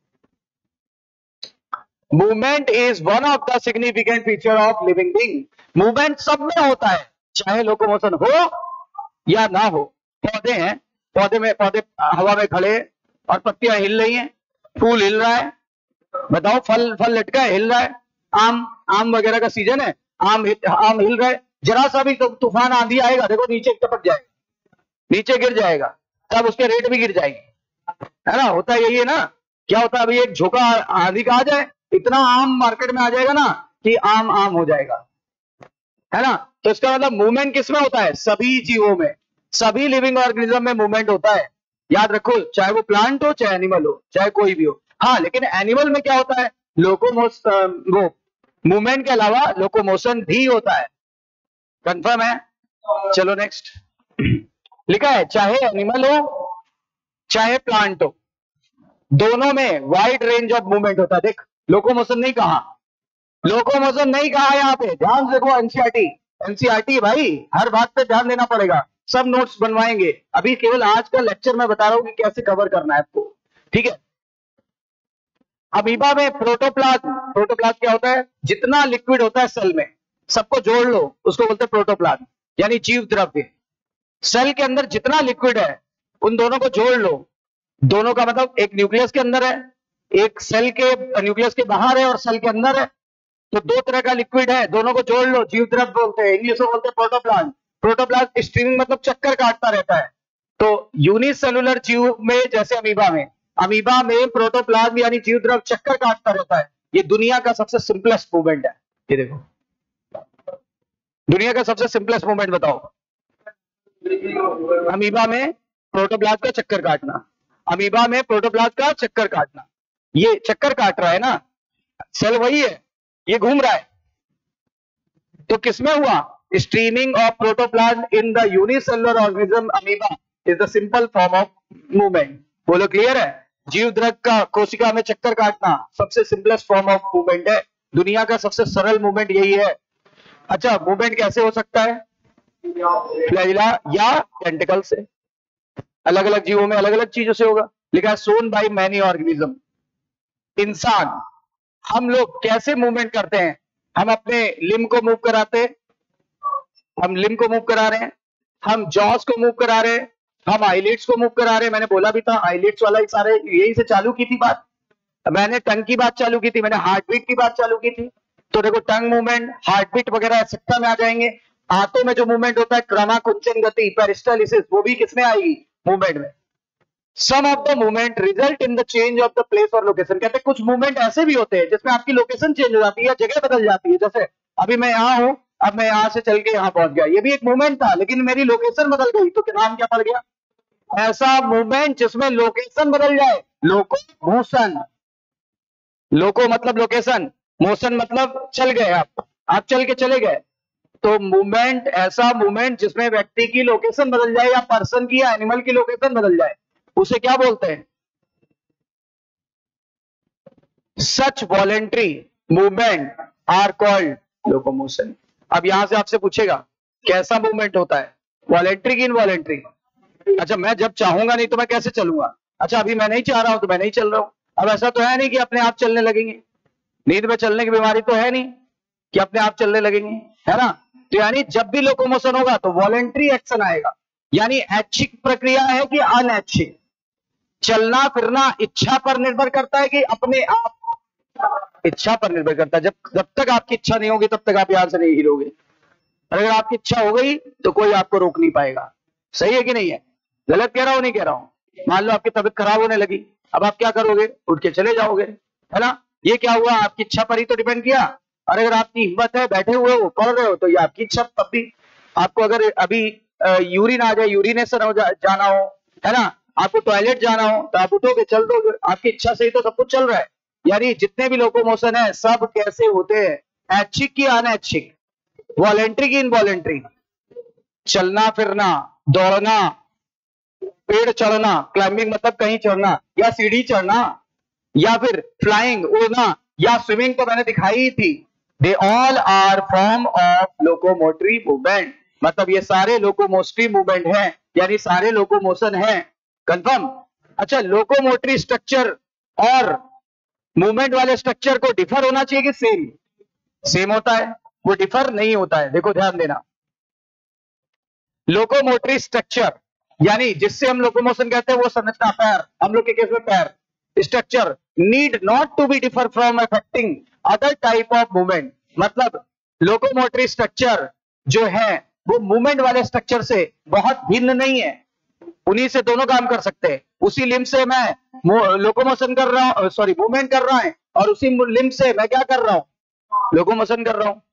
Movement is one of the significant feature of living being. Movement सब में होता है, चाहे लोकोमोशन हो या ना हो। पौधे हैं, पौधे हवा में खड़े और पत्तियां हिल रही हैं, फूल हिल रहा है, बताओ फल लटका है, हिल रहा है। आम वगैरह का सीजन है, आम हिल रहा है। जरा सा भी तूफान आंधी आएगा, देखो नीचे टपक जाएगा, नीचे गिर जाएगा, तब उसके रेट भी गिर जाएंगे, है ना? होता यही है ना। क्या होता है? अभी एक झोंका आंधी का आ जाए, इतना आम मार्केट में आ जाएगा ना कि आम हो जाएगा, है ना? तो इसका मतलब मूवमेंट किसमें होता है? सभी जीवों में, सभी लिविंग ऑर्गेनिज्म में मूवमेंट होता है। याद रखो, चाहे वो प्लांट हो, चाहे एनिमल हो, चाहे कोई भी हो। हाँ, लेकिन एनिमल में क्या होता है? वो मूवमेंट के अलावा लोकोमोशन भी होता है। कंफर्म है? चलो नेक्स्ट। लिखा है चाहे एनिमल हो चाहे प्लांट हो, दोनों में वाइड रेंज ऑफ मूवमेंट होता है। देख, लोकोमोशन नहीं कहा, लोकोमोशन नहीं कहा यहाँ पे, ध्यान से देखो। एनसीईआरटी भाई, हर बात पे ध्यान देना पड़ेगा, सब नोट्स बनवाएंगे। अभी केवल आज का लेक्चर मैं बता रहा हूं कि कैसे कवर करना है आपको, ठीक है? अमीबा में प्रोटोप्लाज्म क्या होता है? जितना लिक्विड होता है सेल में, सबको जोड़ लो, उसको बोलते हैं प्रोटोप्लाज्म, यानी जीव द्रव्य। सेल के अंदर जितना लिक्विड है उन दोनों को जोड़ लो। दोनों का मतलब एक न्यूक्लियस के अंदर है, एक सेल के न्यूक्लियस के बाहर है और सेल के अंदर है, तो दो तरह का लिक्विड है, दोनों को जोड़ लो, जीव द्रव्य बोलते हैं, इंग्लिश में बोलते हैं प्रोटोप्लाज्म। प्रोटोप्लाज्म स्ट्रिंग मतलब चक्कर काटता रहता है। तो यूनिसेलुलर जीव में, जैसे अमीबा में प्रोटोप्लाज्म यानी जीव द्रव्य चक्कर काटता रहता है। ये दुनिया का सबसे सिंपलेस्ट मूवमेंट है। ये देखो, दुनिया का सबसे सिंपलेस्ट मूवमेंट बताओ। अमीबा में प्रोटोप्लाज्म का चक्कर काटना, अमीबा में प्रोटोप्लाज्म का चक्कर काटना। ये चक्कर काट रहा है ना, सेल वही है, ये घूम रहा है। तो किसमें हुआ? Streaming of protoplasm in the unicellular organism amoeba is the simple form of movement. बोलो क्लियर है? जीव द्रव्य का कोशिका में चक्कर काटना सबसे सिंपलेस्ट फॉर्म ऑफ मूवमेंट है। दुनिया का सबसे सरल मूवमेंट यही है। अच्छा, मूवमेंट कैसे हो सकता है? फ्लैजिला या टेंटिकल से। अलग अलग जीवों में अलग अलग चीजों से होगा। लिखा है सोन बाय मैनी ऑर्गेनिज्म। इंसान, हम लोग कैसे मूवमेंट करते हैं? हम अपने लिम्ब को मूव कराते हैं, हम लिम्ब को मूव करा रहे हैं, हम जॉस को मूव करा रहे हैं, हम आईलिड्स को मूव करा रहे हैं। मैंने बोला भी था, आईलिड्स वाला ही सारे यही से चालू की थी बात। मैंने टंग की बात चालू की थी, मैंने हार्ट बीट की बात चालू की थी। तो देखो, टंग मूवमेंट, हार्ट बीट वगैरह सिस्टम में आ जाएंगे। हाथों में जो मूवमेंट होता है, क्रमा कुंचन गति, पेरिस्टालिसिस, वो भी किसमें आएगी? मूवमेंट में। Some of the movement result in the change of the place और लोकेशन। कहते हैं कुछ मूवमेंट ऐसे भी होते हैं जिसमें आपकी लोकेशन चेंज हो जाती है या जगह बदल जाती है। जैसे अभी मैं यहाँ हूं, अब मैं यहाँ से चल के यहाँ पहुंच गया, ये भी एक मूवमेंट था, लेकिन मेरी लोकेशन बदल गई, तो नाम क्या पड़ गया? ऐसा मूवमेंट जिसमें लोकेशन बदल जाए, लोकोमोशन। लोको मतलब लोकेशन, मोशन मतलब चल गए, आप चल के चले गए। तो मूवमेंट, ऐसा मूवमेंट जिसमें व्यक्ति की लोकेशन बदल जाए या पर्सन की या एनिमल की लोकेशन बदल जाए, उसे क्या बोलते हैं? Such voluntary movement are called locomotion. अब यहां से आपसे पूछेगा कैसा मूवमेंट होता है, वॉलेंट्री की इनवॉलेंट्री? अच्छा, मैं जब चाहूंगा नहीं तो मैं कैसे चलूंगा? अच्छा, अभी मैं नहीं चाह रहा हूं तो मैं नहीं चल रहा हूं। अब ऐसा तो है नहीं कि अपने आप चलने लगेंगे, नींद में चलने की बीमारी तो है नहीं कि अपने आप चलने लगेंगे, है ना? तो यानी जब भी लोकोमोशन होगा तो वॉलेंट्री एक्शन आएगा। यानी ऐच्छिक प्रक्रिया है कि अनैच्छिक? चलना फिरना इच्छा पर निर्भर करता है कि अपने आप? इच्छा पर निर्भर करता है। जब तक आपकी इच्छा नहीं होगी तब तक आप यहां से नहीं हिलोगे। अगर आपकी इच्छा हो गई तो कोई आपको रोक नहीं पाएगा। सही है कि नहीं है? गलत कह रहा हूं? नहीं कह रहा हूं? मान लो आपकी तबीयत खराब होने लगी, अब आप क्या करोगे? उठ के चले जाओगे, है ना? ये क्या हुआ? आपकी इच्छा पर ही तो डिपेंड किया। और अगर आपकी हिम्मत है, बैठे हुए हो, पढ़ रहे हो, तो ये आपकी इच्छा। तब भी आपको अगर अभी यूरिन आ जाए, यूरिनेशन हो जाना हो, है ना, आपको टॉयलेट जाना हो, तो आप उठोगे, चल दोगे। आपकी इच्छा से ही तो सब कुछ चल रहा है। यानी जितने भी लोकोमोशन है सब कैसे होते हैं? ऐच्छिक की अनैच्छिक? वॉलेंट्री की इनवॉलेंट्री? चलना फिरना, दौड़ना, पेड़ चढ़ना, क्लाइंबिंग मतलब कहीं चढ़ना या सीढ़ी चढ़ना, या फिर फ्लाइंग उड़ना, या स्विमिंग तो मैंने दिखाई ही थी। They all are form of locomotory movement, मतलब ये सारे लोकोमोटरी मूवमेंट हैं, यानी सारे लोकोमोशन हैं। कंफर्म? अच्छा, लोकोमोटरी स्ट्रक्चर और मूवमेंट वाले स्ट्रक्चर को डिफर होना चाहिए कि सेम? सेम होता है, वो डिफर नहीं होता है। देखो ध्यान देना, लोकोमोटरी स्ट्रक्चर यानी जिससे हम लोकोमोशन कहते हैं वो संरचना, पैर, हम लोग के केस में पैर, structure need not to be differ from affecting other type of movement, मतलब लोकोमोटरी स्ट्रक्चर जो है वो मूवमेंट वाले स्ट्रक्चर से बहुत भिन्न नहीं है, उन्हीं से दोनों काम कर सकते हैं। उसी लिम्ब से मैं लोकोमोशन कर रहा हूं, सॉरी मूवमेंट कर रहा है, और उसी लिम्ब से मैं क्या कर रहा हूं? लोकोमोशन कर रहा हूं।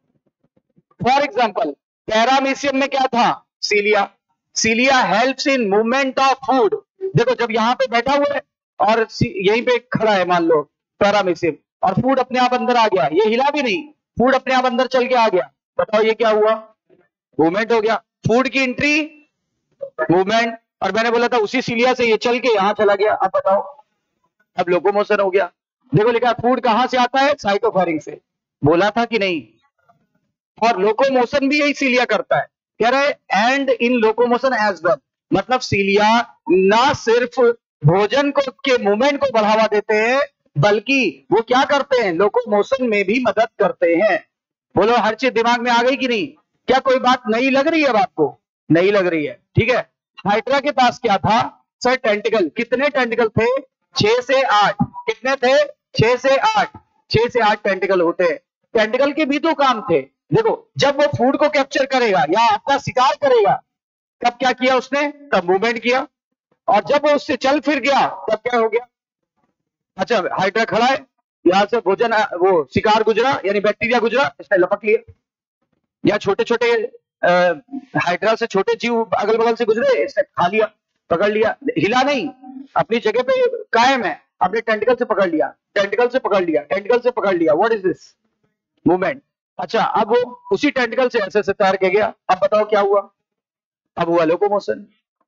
फॉर एग्जाम्पल, पैरामीशियम में क्या था? Cilia. Cilia helps in movement of food. देखो जब यहां पे बैठा हुआ है और यहीं पे खड़ा है मान लो पैरामीशियम, और फूड अपने आप अंदर आ गया, ये हिला भी नहीं, फूड अपने आप अंदर चल के आ गया, बताओ ये क्या हुआ? मूवमेंट हो गया। फूड की एंट्री मूवमेंट, और मैंने बोला था उसी सीलिया से ये चल के यहां चला गया। अब बताओ, अब लोकोमोशन हो गया। देखो लिखा फूड कहां से आता है? साइटोफेरिंग से, बोला था कि नहीं? और लोकोमोशन भी यही सीलिया करता है। कह रहे and in locomotion as well, मतलब सीलिया ना सिर्फ भोजन को के मूवमेंट को बढ़ावा देते हैं, बल्कि वो क्या करते हैं? लोकोमोशन में भी मदद करते हैं। बोलो हर चीज दिमाग में आ गई कि नहीं? क्या कोई बात नई लग रही है? अब आपको नहीं लग रही है? ठीक है। हाइड्रा के पास क्या था? Sir tentacle. कितने टेंटिकल थे? 6 से 8। कितने थे? 6 से 8। 6 से 8 टेंटिकल होते हैं। टेंटिकल के भी तो काम थे। देखो जब वो फूड को कैप्चर करेगा या आपका शिकार करेगा, तब क्या किया उसने? तब मूवमेंट किया। और जब वो उससे चल फिर गया तब क्या हो गया? अच्छा, हाइड्रा खड़ा है, यहां से भोजन वो शिकार गुजरा यानी बैक्टीरिया गुजरा, इसने लपक लिया। या छोटे छोटे हाइड्रा से छोटे जीव अगल बगल से गुजरे, इसने खा लिया, पकड़ लिया, हिला नहीं, अपनी जगह पे कायम है, अपने टेंटिकल से पकड़ लिया, टेंटिकल से पकड़ लिया, टेंटिकल से पकड़ लिया। What is this? मूवमेंट। अच्छा, अब वो उसी टेंटिकल से ऐसे ऐसे तैर के गया। अब बताओ क्या हुआ? अब हुआ लोकोमोशन।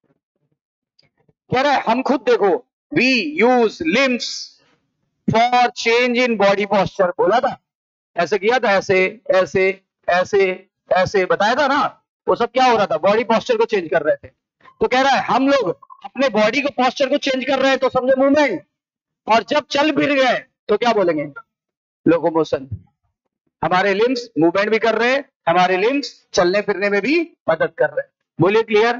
कह रहा है हम खुद देखो, we use limbs for change in body posture, बोला था, ऐसे किया था, ऐसे ऐसे ऐसे ऐसे बताया था ना। वो सब क्या हो रहा था? बॉडी पोस्चर को चेंज कर रहे थे। तो कह रहा है हम लोग अपने बॉडी को पोस्चर को चेंज कर रहे हैं, तो समझो मूवमेंट, और जब चल फिर गए तो क्या बोलेंगे? लोकोमोशन। हमारे लिम्स मूवमेंट भी कर रहे हैं, हमारे लिम्स चलने फिरने में भी मदद कर रहे हैं। बोलिए क्लियर?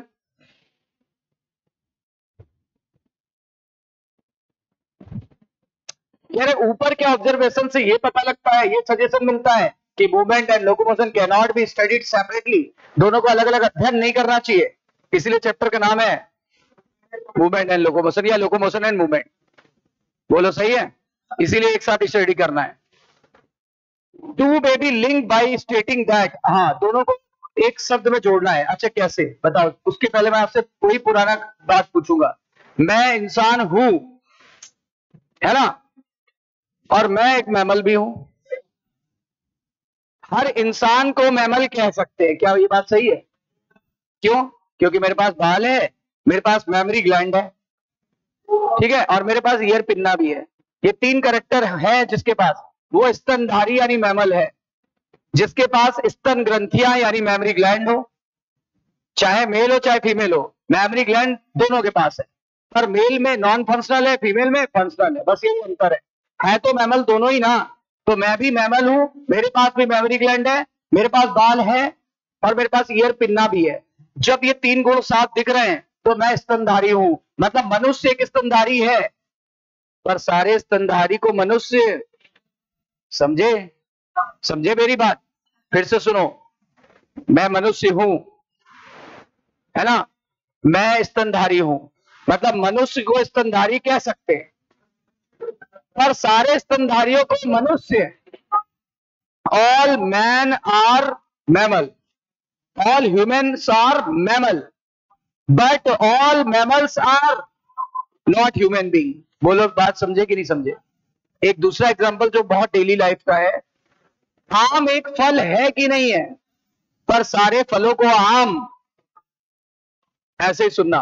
यार ऊपर के ऑब्जर्वेशन से ये पता लगता है, ये सजेशन मिलता है कि movement and locomotion can not be studied separately, दोनों को अलग अलग अध्ययन नहीं करना चाहिए। इसलिए चैप्टर का नाम है मूवमेंट एंड लोकोमोशन या लोकोमोशन एंड मूवमेंट। बोलो सही है? इसीलिए एक साथ स्टडी करना है। To may be link by stating that, हाँ दोनों को एक शब्द में जोड़ना है। अच्छा कैसे बताओ? उसके पहले मैं आपसे कोई पुराना बात पूछूंगा। मैं इंसान हूं, है ना, और मैं एक मैमल भी हूं। हर इंसान को मैमल कह सकते हैं, क्या ये बात सही है? क्यों? क्योंकि मेरे पास बाल है, मेरे पास मेमोरी ग्लैंड है, ठीक है, और मेरे पास ईयर पिन्ना भी है। ये 3 कैरेक्टर है जिसके पास, वो स्तनधारी यानी मैमल है। जिसके पास स्तन ग्रंथियां यानी मेमोरी ग्लैंड हो, चाहे मेल हो चाहे फीमेल हो, मेमोरी ग्लैंड दोनों के पास है। पर मेल में नॉन फंक्शनल है, फीमेल में फंक्शनल है, बस यही अंतर है तो मैमल दोनों ही ना। तो मैं भी मैमल हूं, मेरे पास भी मेमोरी ग्लैंड है, मेरे पास बाल है, और मेरे पास ईयर पिन्ना भी है। जब ये 3 गुण साफ दिख रहे हैं तो मैं स्तनधारी हूं, मतलब मनुष्य एक स्तनधारी है। पर सारे स्तनधारी को मनुष्य समझे? समझे मेरी बात? फिर से सुनो, मैं मनुष्य हूं, है ना, मैं स्तनधारी हूं, मतलब मनुष्य को स्तनधारी कह सकते हैं, पर सारे स्तनधारियों को मनुष्य, all man are mammal, all humans are mammal, but all mammals are not human being. बोलो बात समझे कि नहीं समझे? एक दूसरा एग्जांपल जो बहुत डेली लाइफ का है, आम एक फल है कि नहीं है? पर सारे फलों को आम ऐसे ही सुनना।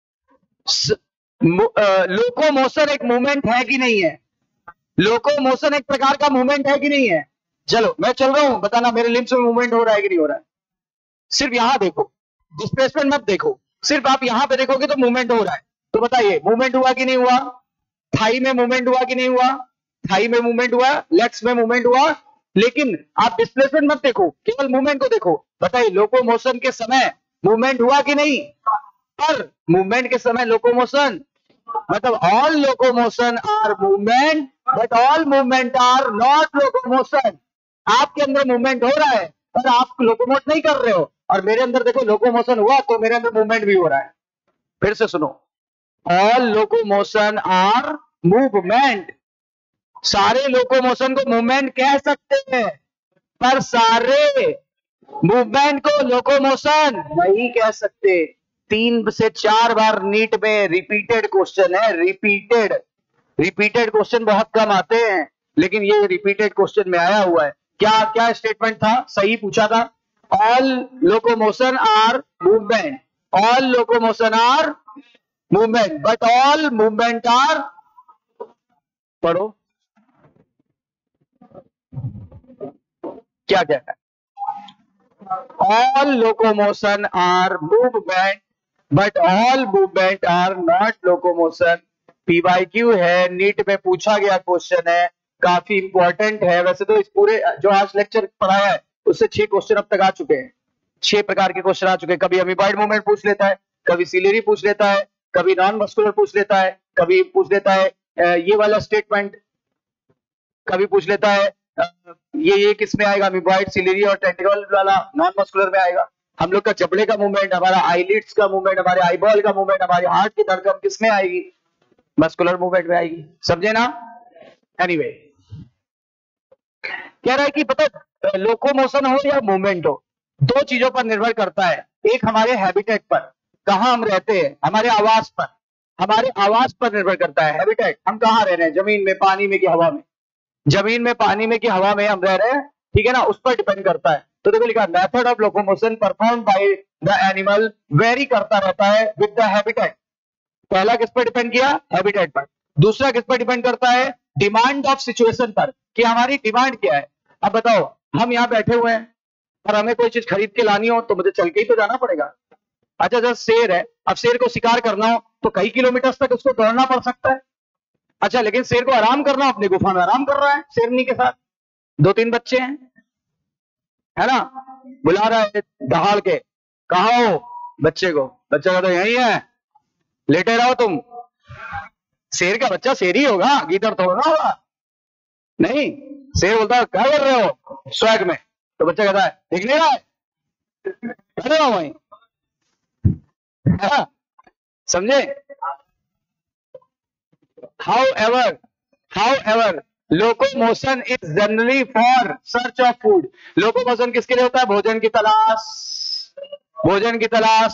लोकोमोशन एक मूवमेंट है कि नहीं है? लोकोमोशन एक प्रकार का मूवमेंट है कि नहीं है? चलो मैं चल रहा हूं, बताना मेरे लिम्स में मूवमेंट हो रहा है कि नहीं हो रहा है। सिर्फ यहां देखो, डिस्प्लेसमेंट मत देखो, सिर्फ आप यहां पे देखोगे तो मूवमेंट हो रहा है। तो बताइए मूवमेंट हुआ कि नहीं हुआ? थाई में मूवमेंट हुआ कि नहीं हुआ? थाई में मूवमेंट हुआ, लेग्स में मूवमेंट हुआ। लेकिन आप डिस्प्लेसमेंट मत देखो, केवल मूवमेंट को देखो। बताइए लोकोमोशन के समय मूवमेंट हुआ कि नहीं? पर मूवमेंट के समय लोकोमोशन मतलब all locomotion are movement but all movement are not locomotion. आपके अंदर मूवमेंट हो रहा है पर आप लोकोमोट नहीं कर रहे हो, और मेरे अंदर देखो लोकोमोशन हुआ तो मेरे अंदर मूवमेंट भी हो रहा है। फिर से सुनो, ऑल लोकोमोशन आर मूवमेंट। सारे लोकोमोशन को मूवमेंट कह सकते हैं पर सारे मूवमेंट को लोकोमोशन नहीं कह सकते। 3 से 4 बार नीट में रिपीटेड क्वेश्चन है, रिपीटेड क्वेश्चन बहुत कम आते हैं, लेकिन ये रिपीटेड क्वेश्चन में आया हुआ है। क्या क्या स्टेटमेंट था? सही पूछा था, all locomotion are movement, all locomotion are movement but all movement are, पढ़ो क्या क्या है। All locomotion are movement but all movement are not locomotion. PYQ है, नीट में पूछा गया क्वेश्चन है, काफी इंपॉर्टेंट है। वैसे तो इस पूरे जो आज लेक्चर पढ़ाया है उससे 6 क्वेश्चन अब तक आ चुके हैं, 6 प्रकार के क्वेश्चन आ चुके हैं। कभी अमीबॉइड मूवमेंट पूछ लेता है, कभी सिलेरी पूछ लेता है, कभी नॉन मस्कुलर पूछ लेता है, कभी पूछ लेता है ये वाला स्टेटमेंट, कभी पूछ लेता है ये किस में आएगा, अमीबॉइड, सिलेरी और टेंटिकल वाला नॉन मस्कुलर में आएगा। हम लोग का जबड़े का मूवमेंट, हमारा आईलिड्स का मूवमेंट, हमारे आईबॉल का मूवमेंट, हमारे हार्ट की धड़कन किस में आएगी? मस्कुलर मूवमेंट में आएगी। समझे ना? एनीवे कह रहा है कि पता लोकोमोशन हो या मूवमेंट हो, 2 चीजों पर निर्भर करता है। एक हमारे हैबिटेट पर, कहां हम रहते हैं, हमारे आवास पर, हमारे आवास पर निर्भर करता है। हैबिटेट, हम कहां रह रहे हैं, जमीन में, पानी में कि हवा में? जमीन में, पानी में कि हवा में हम रह रहे हैं, ठीक है ना, उस पर डिपेंड करता है। तो देखो लिखा, method of locomotion perform by the animal vary करता रहता है विद द हैबिटेट। पहला किस पर डिपेंड किया? हैबिटेट पर। दूसरा किस पर डिपेंड करता है? डिमांड ऑफ सिचुएशन पर, कि हमारी डिमांड क्या है। अब बताओ, हम यहाँ बैठे हुए हैं और हमें कोई चीज खरीद के लानी हो तो मुझे चल के ही तो जाना पड़ेगा। अच्छा जब शेर है, अब शेर को शिकार करना हो तो कई किलोमीटर तक उसको दौड़ना पड़ सकता है। अच्छा लेकिन शेर को आराम करना, अपनी गुफा में आराम कर रहा है शेरनी के साथ, 2-3 बच्चे हैं, है ना, बुला रहा है दहाड़ के, कहा हो बच्चे को, बच्चा का तो यही है, लेटे रहो तुम। शेर का बच्चा शेर ही होगा, गीदड़ थोड़ा ना होगा। नहीं, शेर बोलता है क्या कर रहे हो स्वैग में, तो बच्चा कहता है देख नहीं रहा है, खड़े रहो वहीं। समझे? However, locomotion is generally for search of food. Locomotion किसके लिए होता है? भोजन की तलाश, भोजन की तलाश,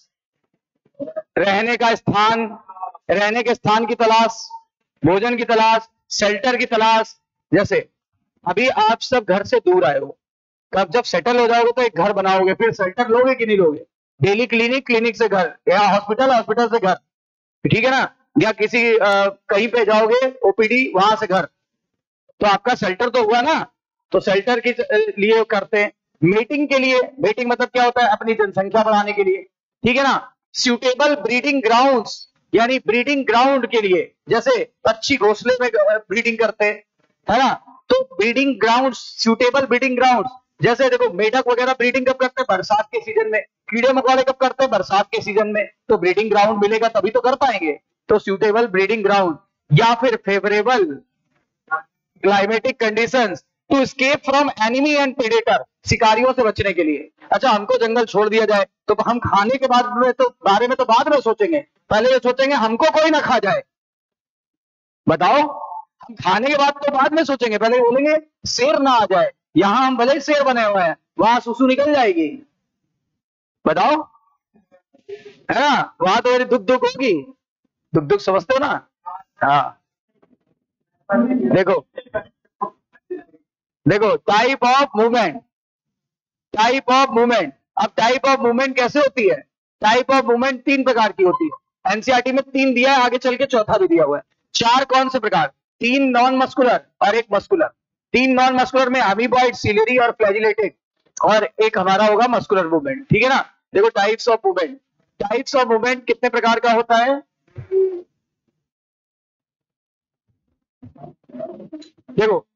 रहने का स्थान, रहने के स्थान की तलाश, भोजन की तलाश, शेल्टर की तलाश। जैसे अभी आप सब घर से दूर आए हो, कब जब सेटल हो जाओगे तो एक घर बनाओगे, फिर शेल्टर लोगे कि नहीं लोगे? डेली क्लिनिक, क्लिनिक से घर, या हॉस्पिटल, हॉस्पिटल से घर, ठीक है ना, या किसी कहीं पे जाओगे ओपीडी, वहां से घर, तो आपका शेल्टर तो हुआ ना। तो शेल्टर के लिए करते हैं, मीटिंग के लिए, मीटिंग मतलब क्या होता है? अपनी जनसंख्या बढ़ाने के लिए, ठीक है ना। सूटेबल ब्रीडिंग ग्राउंड्स, यानी ब्रीडिंग ग्राउंड के लिए, जैसे पक्षी घोंसले में ब्रीडिंग करते हैं, है ना, तो breeding ground, suitable breeding ground. जैसे देखो मेढक वगैरह ब्रीडिंग कब करते हैं? बरसात के सीजन में। कीड़े मकोड़े कब करते हैं? बरसात के सीजन में। तो ब्रीडिंग ग्राउंड मिलेगा तभी तो कर पाएंगे। तो सूटेबल ब्रीडिंग ग्राउंड, या फिर favourable climatic conditions to escape from enemy and predator, शिकारियों से बचने के लिए। अच्छा हमको जंगल छोड़ दिया जाए तो हम खाने के बाद में तो बारे में तो बाद में सोचेंगे, पहले ये सोचेंगे हमको कोई ना खा जाए। बताओ, हम खाने के बाद तो बाद में सोचेंगे, पहले बोलेंगे शेर ना आ जाए। यहां हम भले ही शेर बने हुए हैं, वहां सुसु निकल जाएगी। बताओ, है ना, वहां तो मेरी दुख दुख होगी, दुख दुख समझते हो ना? हाँ देखो, देखो type of movement, type of movement. अब टाइप ऑफ मूवमेंट कैसे होती है? टाइप ऑफ मूवमेंट 3 प्रकार की होती है। एनसीईआरटी में 3 दिया है, आगे चल के चौथा भी दिया हुआ है। 4 कौन से प्रकार? 3 नॉन मस्कुलर और 1 मस्कुलर। 3 नॉन मस्कुलर में अमीबॉइड, सिलियरी और फ्लैजिलेटेड, और एक हमारा होगा मस्कुलर मूवमेंट। ठीक है ना। देखो types of movement, types of movement कितने प्रकार का होता है? देखो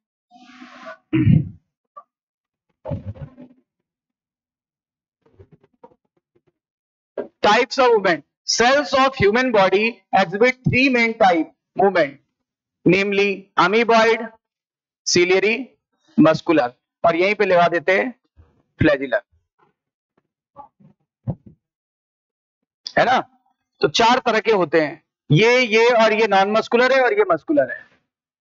types of movement. Cells of human body exhibit 3 main type movement, namely amoeboid, ciliary, muscular, और यहीं पे लगा देते हैं फ्लैजिलर, है ना। तो 4 तरह के होते हैं, ये और ये नॉन मस्कुलर है और ये मस्कुलर है।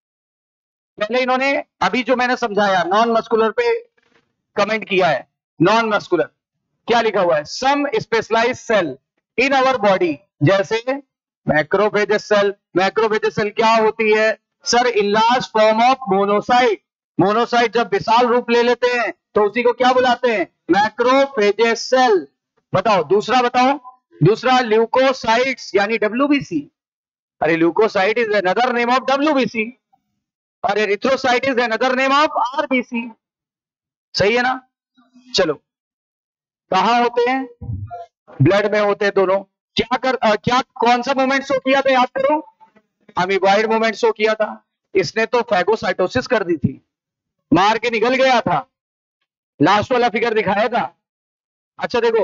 पहले इन्होंने अभी जो मैंने समझाया नॉन मस्कुलर पे कमेंट किया है। नॉन मस्कुलर क्या लिखा हुआ है? Some specialised cell in our body, जैसे मैक्रोफेजेस सेल। मैक्रोफेजेस सेल क्या होती है sir? Enlarge form of monocyte. Monocyte जब विशाल रूप ले लेते हैं तो उसी को क्या बुलाते हैं? Macrophages cell. बताओ दूसरा, बताओ दूसरा। ल्यूकोसाइट्स यानी डब्ल्यूबीसी। अरे leukocyte is another name of WBC और erythrocyte is another name of RBC. सही है ना। चलो, कहां होते हैं? ब्लड में होते हैं दोनों। क्या कौन सा मूवमेंट शो किया था? याद करो, अमीबॉइड मूवमेंट शो किया था। इसने तो फैगोसाइटोसिस कर दी थी, मार के निकल गया था। लास्ट वाला फिगर दिखाया था। अच्छा देखो,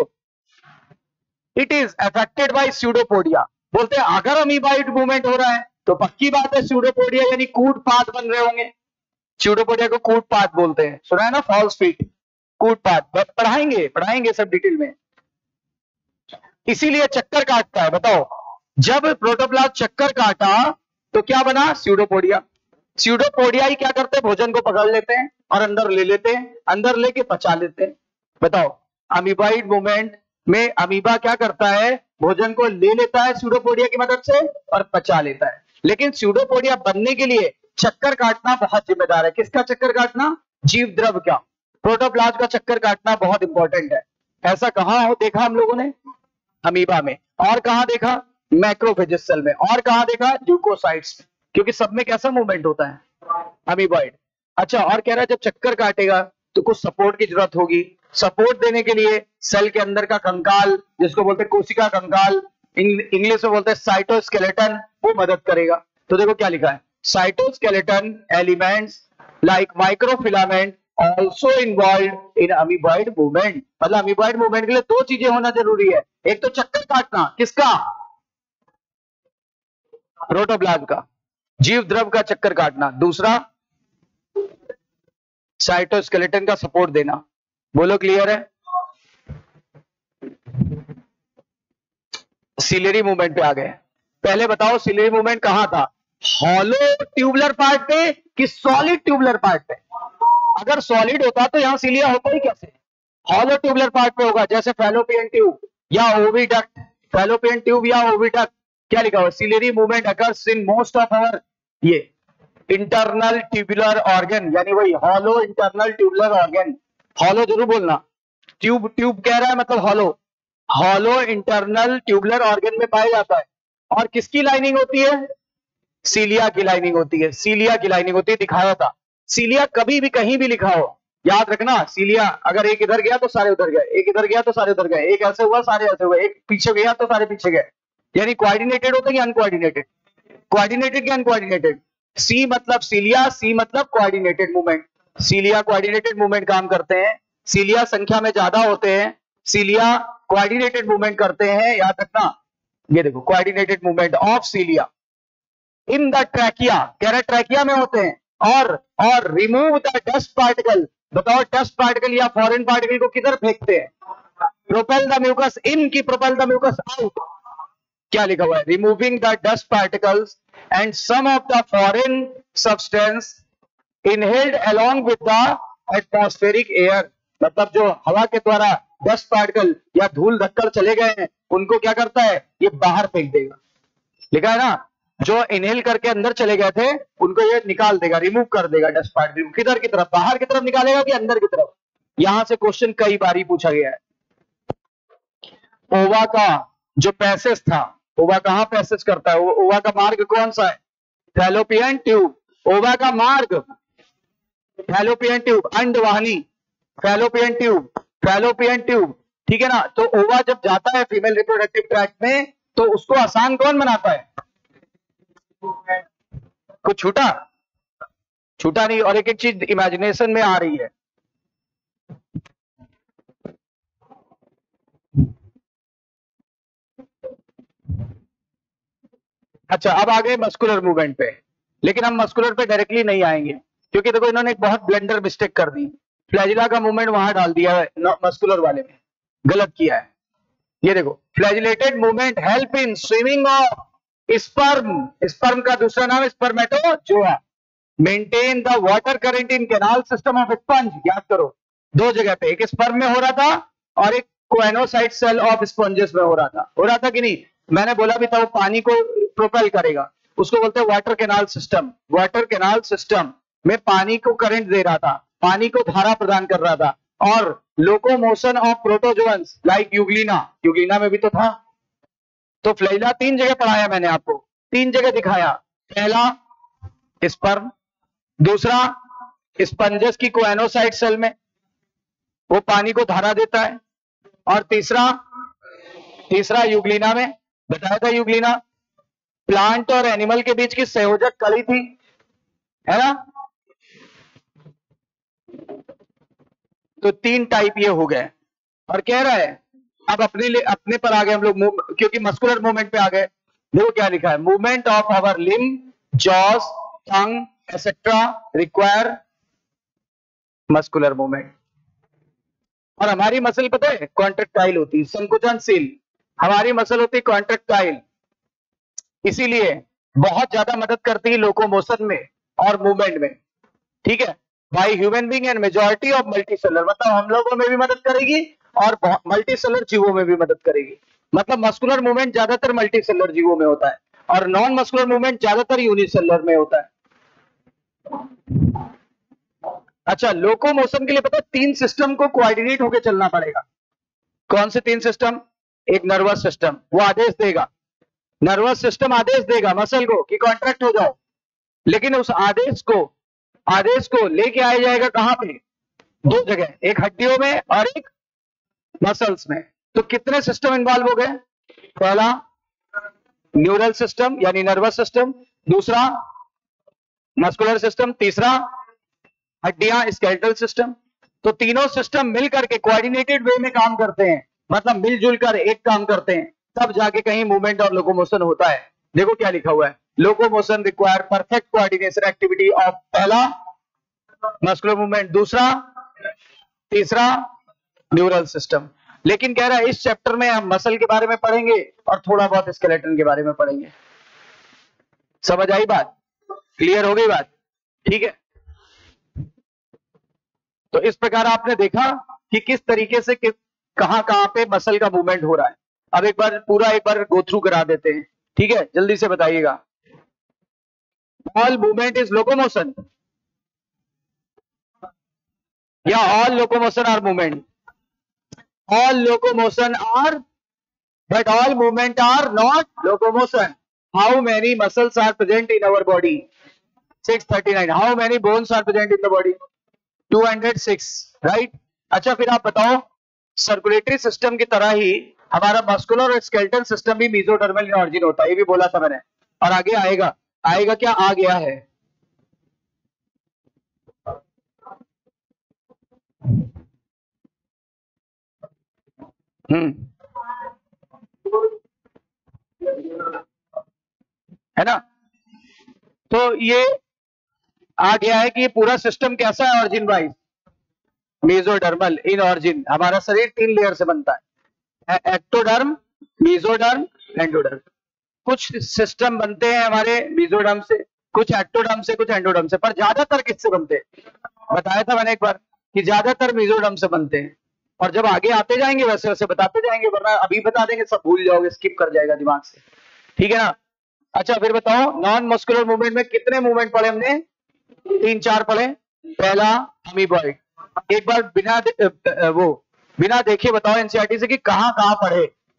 it is affected by pseudopodia. बोलते हैं अगर अमीबॉइड मूवमेंट हो रहा है तो पक्की बात है स्यूडोपोडिया यानी कूट पाथ बन रहे होंगे। स्यूडोपोडिया को कूट पाथ बोलते हैं, सुना है ना, फॉल्स फीट, कूट पाथ। पढ़ाएंगे सब डिटेल में। इसीलिए चक्कर काटता है। बताओ, जब प्रोटोप्लास्ट चक्कर काटा तो क्या बना? स्यूडोपोडिया। स्यूडोपोडिया ही क्या करते हैं? भोजन को पकड़ लेते हैं और अंदर ले लेते हैं, अंदर लेके पचा लेते हैं। बताओ, अमीबॉइड मूवमेंट में अमीबा क्या करता है? भोजन को ले लेता है स्यूडोपोडिया की मदद से और पचा लेता है। लेकिन स्यूडोपोडिया बनने के लिए चक्कर काटना बहुत जिम्मेदार है। किसका चक्कर काटना? जीव द्रव का। प्रोटोप्लास्ट का चक्कर काटना बहुत इंपॉर्टेंट है। ऐसा कहां हो देखा हम लोगों ने? अमीबा में। और कहां देखा? मैक्रोफेजेस सेल में। और कहां देखा? ल्यूकोसाइट्स में। क्योंकि सब में कैसा मूवमेंट होता है? अमीबॉइड। अच्छा, और कह रहा है जब चक्कर काटेगा तो कुछ सपोर्ट की जरूरत होगी। सपोर्ट देने के लिए सेल के अंदर का कंकाल, जिसको बोलते हैं कोशिका कंकाल, इंग्लिश में बोलते हैं साइटोस्केलेटन, वो मदद करेगा। तो देखो क्या लिखा है, cytoskeleton elements like microfilament also involve in amoeboid movement. मतलब अमीबॉइड मूवमेंट के लिए 2 चीजें होना जरूरी है। एक तो चक्कर काटना, किसका? प्रोटोप्लाज्म का, जीव द्रव का चक्कर काटना। दूसरा, साइटोस्केलेटन का सपोर्ट देना। बोलो क्लियर है? सिलियरी मूवमेंट पे आ गए। पहले बताओ सिलियरी मूवमेंट कहां था? हॉलो ट्यूबुलर पार्ट पे कि सॉलिड ट्यूबुलर पार्ट पे? अगर सॉलिड होता तो यहां सिलिया होता ही कैसे? हॉलो ट्यूबुलर पार्ट पे होगा, जैसे फैलोपियन ट्यूब या ओविडक्ट। फैलोपियन ट्यूब या ओविडक्ट। क्या लिखा हुआ? Ciliary movement occurs in most of our ये इंटरनल ट्यूबुलर ऑर्गन, यानी वही hollow internal tubular organ. Hollow जरूर बोलना, ट्यूब ट्यूब कह रहा है मतलब hollow. Hollow internal tubular organ में पाया जाता है। और किसकी लाइनिंग होती है? सीलिया की लाइनिंग होती है। सीलिया की लाइनिंग होती है, दिखाया था। सीलिया कभी भी कहीं भी लिखा हो, याद रखना, सीलिया अगर एक इधर गया तो सारे उधर गए, एक इधर गया तो सारे उधर गए, एक ऐसे हुआ सारे ऐसे हुए, एक पीछे गया तो सारे पीछे गए। यानी कोऑर्डिनेटेड होता है कि अनकोऑर्डिनेटेड? कोऑर्डिनेटेड या अनकोऑर्डिनेटेड? सी मतलब सीलिया, सी मतलब coordinated movement. Cilia coordinated movement काम करते हैं। सीलिया संख्या में ज्यादा होते हैं, सीलिया कोऑर्डिनेटेड मूवमेंट करते हैं, याद रखना। ये देखो, coordinated movement of cilia in the trachea, कह रहे ट्रैकिया में होते हैं। और रिमूव द डस्ट पार्टिकल। बताओ डस्ट पार्टिकल या फॉरेन पार्टिकल को किधर फेंकते हैं? प्रोपेल द म्यूकस इन की प्रोपेल द म्यूकस आउट। क्या लिखा हुआ है? Removing the dust particles and some of the foreign substance inhaled along with the atmospheric air. मतलब जो हवा के द्वारा डस्ट पार्टिकल या धूल धक्कर चले गए हैं उनको क्या करता है? ये बाहर फेंक देगा। लिखा है ना, जो इनहेल करके अंदर चले गए थे उनको ये निकाल देगा, रिमूव कर देगा डस्ट पार्टिकल। किधर की तरफ? बाहर की तरफ निकालेगा कि अंदर की तरफ? यहां से क्वेश्चन कई बार पूछा गया है। ओवा का जो पैसेज था, ओवा कहाँ पैसेज करता है, ओवा का मार्ग कौन सा है, फैलोपियन ट्यूब। ओवा का मार्ग फैलोपियन ट्यूब, अंडवाहिनी, फैलोपियन ट्यूब, फैलोपियन ट्यूब, ठीक है ना। तो ओवा जब जाता है फीमेल रिप्रोडक्टिव ट्रैक्ट में, तो उसको आसान कौन बनाता है, कुछ छूटा, छूटा नहीं। और एक एक चीज इमेजिनेशन में आ रही है। अच्छा, अब आ गए मस्कुलर मूवमेंट पे, लेकिन हम मस्कुलर पे डायरेक्टली नहीं आएंगे, क्योंकि देखो इन्होंने एक बहुत ब्लंडर मिस्टेक कर दी, फ्लैजिला का मूवमेंट वहां डाल दिया है मस्कुलर वाले में, गलत किया है। ये देखो, flagellated movement help in swimming of sperm, sperm का दूसरा नाम spermatozoa, maintain the water current in canal system of sponge. याद करो, दो जगह पे, एक स्पर्म में हो रहा था और एक कोएनोसाइट सेल ऑफ स्पंजेस में हो रहा था कि नहीं। मैंने बोला भी था वो पानी को प्रोपेल करेगा, उसको बोलते हैं water canal system. Water canal system में पानी को करंट दे रहा था, पानी को धारा प्रदान कर रहा था। और locomotion of protozoans like Euglena, Euglena में भी तो था। तो फ्लैजिला तीन जगह पढ़ाया मैंने आपको, तीन जगह दिखाया। पहला स्पर्म, दूसरा स्पंजस की कोएनोसाइट सेल में, वो पानी को धारा देता है, और तीसरा यूग्लिना में, बताया था यूग्लिना प्लांट और एनिमल के बीच की संयोजक कली थी, है ना। तो तीन टाइप ये हो गए। और कह रहा है, अब अपने पर आ गए हम लोग, क्योंकि मस्कुलर मूवमेंट पे आ गए। देखो क्या लिखा है, movement of our limb, jaws, tongue etcetera require muscular movement. और हमारी मसल पता है कॉन्ट्रेक्टाइल होती है, संकुचनशील। हमारी मसल होती है कॉन्ट्रेक्टाइल, इसीलिए बहुत ज्यादा मदद करती है लोकोमोशन में और मूवमेंट में, ठीक है। By human being and majority of multicellular, मतलब हम लोगों में भी मदद करेगी और मल्टीसेलर जीवों में भी मदद करेगी। मतलब मस्कुलर मूवमेंट ज्यादातर मल्टीसेलर जीवों में होता है और नॉन मस्कुलर मूवमेंट ज्यादातर यूनिसेलर में होता है। अच्छा, लोकोमोशन के लिए पता है तीन सिस्टम को कोऑर्डिनेट होकर चलना पड़ेगा। कौन से तीन सिस्टम, एक नर्वस सिस्टम, वो आदेश देगा, नर्वस सिस्टम आदेश देगा मसल को कि कॉन्ट्रैक्ट हो जाओ, लेकिन उस आदेश को लेके आया जाएगा कहां पे, दो जगह, एक हड्डियों में और एक मसल्स में। तो कितने सिस्टम इन्वॉल्व हो गए, पहला न्यूरल सिस्टम यानी नर्वस सिस्टम, दूसरा मस्कुलर सिस्टम, तीसरा हड्डियां स्केलेटल सिस्टम। तो तीनों सिस्टम मिलकर के कोऑर्डिनेटेड वे में काम करते हैं, मतलब मिलजुल कर एक काम करते हैं, तब जाके कहीं मूवमेंट और लोकोमोशन होता है। देखो क्या लिखा हुआ है, locomotion require perfect coordination activity of, पहला मस्कुलर मूवमेंट, दूसरा, तीसरा न्यूरल सिस्टम। लेकिन कह रहा है इस चैप्टर में हम मसल के बारे में पढ़ेंगे और थोड़ा बहुत स्केलेटन के बारे में पढ़ेंगे। समझ आई बात, क्लियर हो गई बात, ठीक है। तो इस प्रकार आपने देखा कि किस तरीके से कहां कहां पे मसल का मूवमेंट हो रहा है। अब एक बार गो थ्रू करा देते हैं, ठीक है, जल्दी से बताइएगा। ऑल मूवमेंट इज लोकोमोशन या all locomotion are movement, all locomotion are, but all movement are not locomotion. How many muscles are present in our body? 639. How many bones are present in the body? 206, right? अच्छा, फिर आप बताओ, circulatory system की तरह ही हमारा muscular और skeletal system भी mesodermal in origin होता है, ये भी बोला था मैंने। और आगे आएगा क्या, आ गया है। है ना। तो ये आ गया है कि ये पूरा सिस्टम कैसा है origin wise, mesodermal in origin. हमारा शरीर तीन लेयर से बनता है, एक्टोडर्म, मेसोडर्म, एंडोडर्म। कुछ सिस्टम बनते हैं हमारे मेसोडर्म से, कुछ एक्टोडर्म से, कुछ एंडोडर्म से, पर ज्यादातर किससे बनते हैं, बताया था मैंने एक बार कि ज्यादातर मेसोडर्म से बनते हैं। और जब आगे आते जाएंगे वैसे वैसे बताते जाएंगे, वरना अभी बता देंगे सब भूल जाओगे, स्किप कर जाएगा दिमाग से, ठीक है ना। अच्छा, फिर बताओ नॉन मस्कुलर मूवमेंट में कितने मूवमेंट पढ़े हमने, 3-4 पढ़े। पहला अमीबॉइड, एक बार बिना देखे बताओ एनसीईआरटी से कि कहां कहां पढ़े,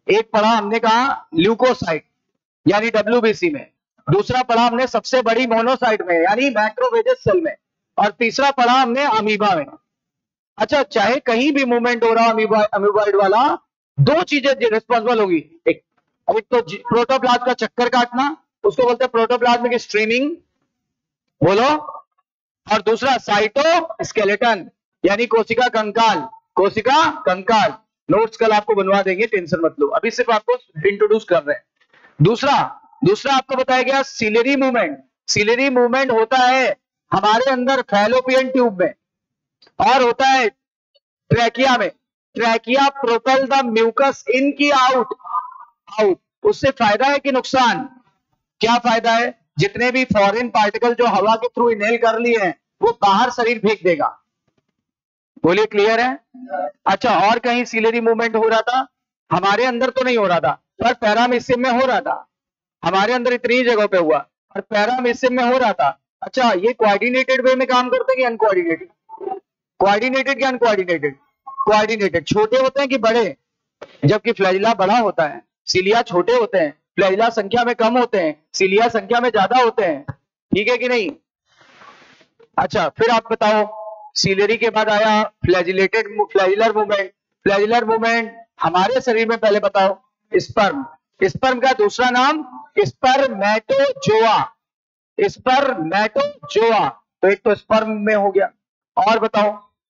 एक पढ़ा हमने कहा ल्यूकोसाइट यानी WBC में, दूसरा पढ़ा हमने सबसे बड़ी मोनोसाइट में यानी मैक्रोफेजेस सेल में, और तीसरा पढ़ा हमने अमीबा में। अच्छा, चाहे कहीं भी मूवमेंट हो रहा अमीबॉइड वाला, दो चीजें रिस्पॉन्सिबल होगी। एक तो प्रोटोप्लाज्म का चक्कर काटना, उसको बोलते हैं प्रोटोप्लाज्मिक स्ट्रीमिंग, बोलो, और दूसरा साइटोस्केलेटन यानी कोशिका कंकाल। कोशिका कंकाल नोट्स कल आपको बनवा देंगे, टेंशन मत लो, अभी सिर्फ आपको इंट्रोड्यूस कर रहे हैं। दूसरा आपको बताया गया सिलेरी मूवमेंट। सिलेरी मूवमेंट होता है हमारे अंदर फैलोपियन ट्यूब में, और होता है ट्रैकिया में। Trachea propel the mucus in key out. उससे फायदा है कि नुकसान? क्या फायदा है? जितने भी फॉरेन पार्टिकल जो हवा के थ्रू इनहेल कर लिए हैं वो बाहर शरीर फेंक देगा। बोलिए, क्लियर है? अच्छा, और कहीं सिलेरी मूवमेंट हो रहा था? हमारे अंदर तो नहीं हो रहा था, पर पैरामीशियम में हो रहा था। हमारे अंदर इतनी जगह पे हुआ और पैरामीशियम में हो रहा था। अच्छा, ये कोऑर्डिनेटेड वे में काम करते हैं कि अनकोऑर्डिनेटेड? कोऑर्डिनेटेड या अनकोऑर्डिनेटेड? कोऑर्डिनेटेड। छोटे होते हैं कि बड़े? जबकि फ्लैजिला बड़ा होता है, सिलिया छोटे होते हैं, फ्लैजिला संख्या में कम होते हैं, सिलिया संख्या में ज्यादा होते हैं। ठीक है कि नहीं? अच्छा, फिर आप बताओ, सिलेरी के बाद आया फ्लैजिलर मूवमेंट। फ्लैजिलर मूवमेंट हमारे शरीर में पहले बताओ, स्पर्म। स्पर्म का दूसरा नाम स्पर्मेटोजोआ। स्पर्मेटोजोआ, तो एक तो स्पर्म में हो गया, और बताओ।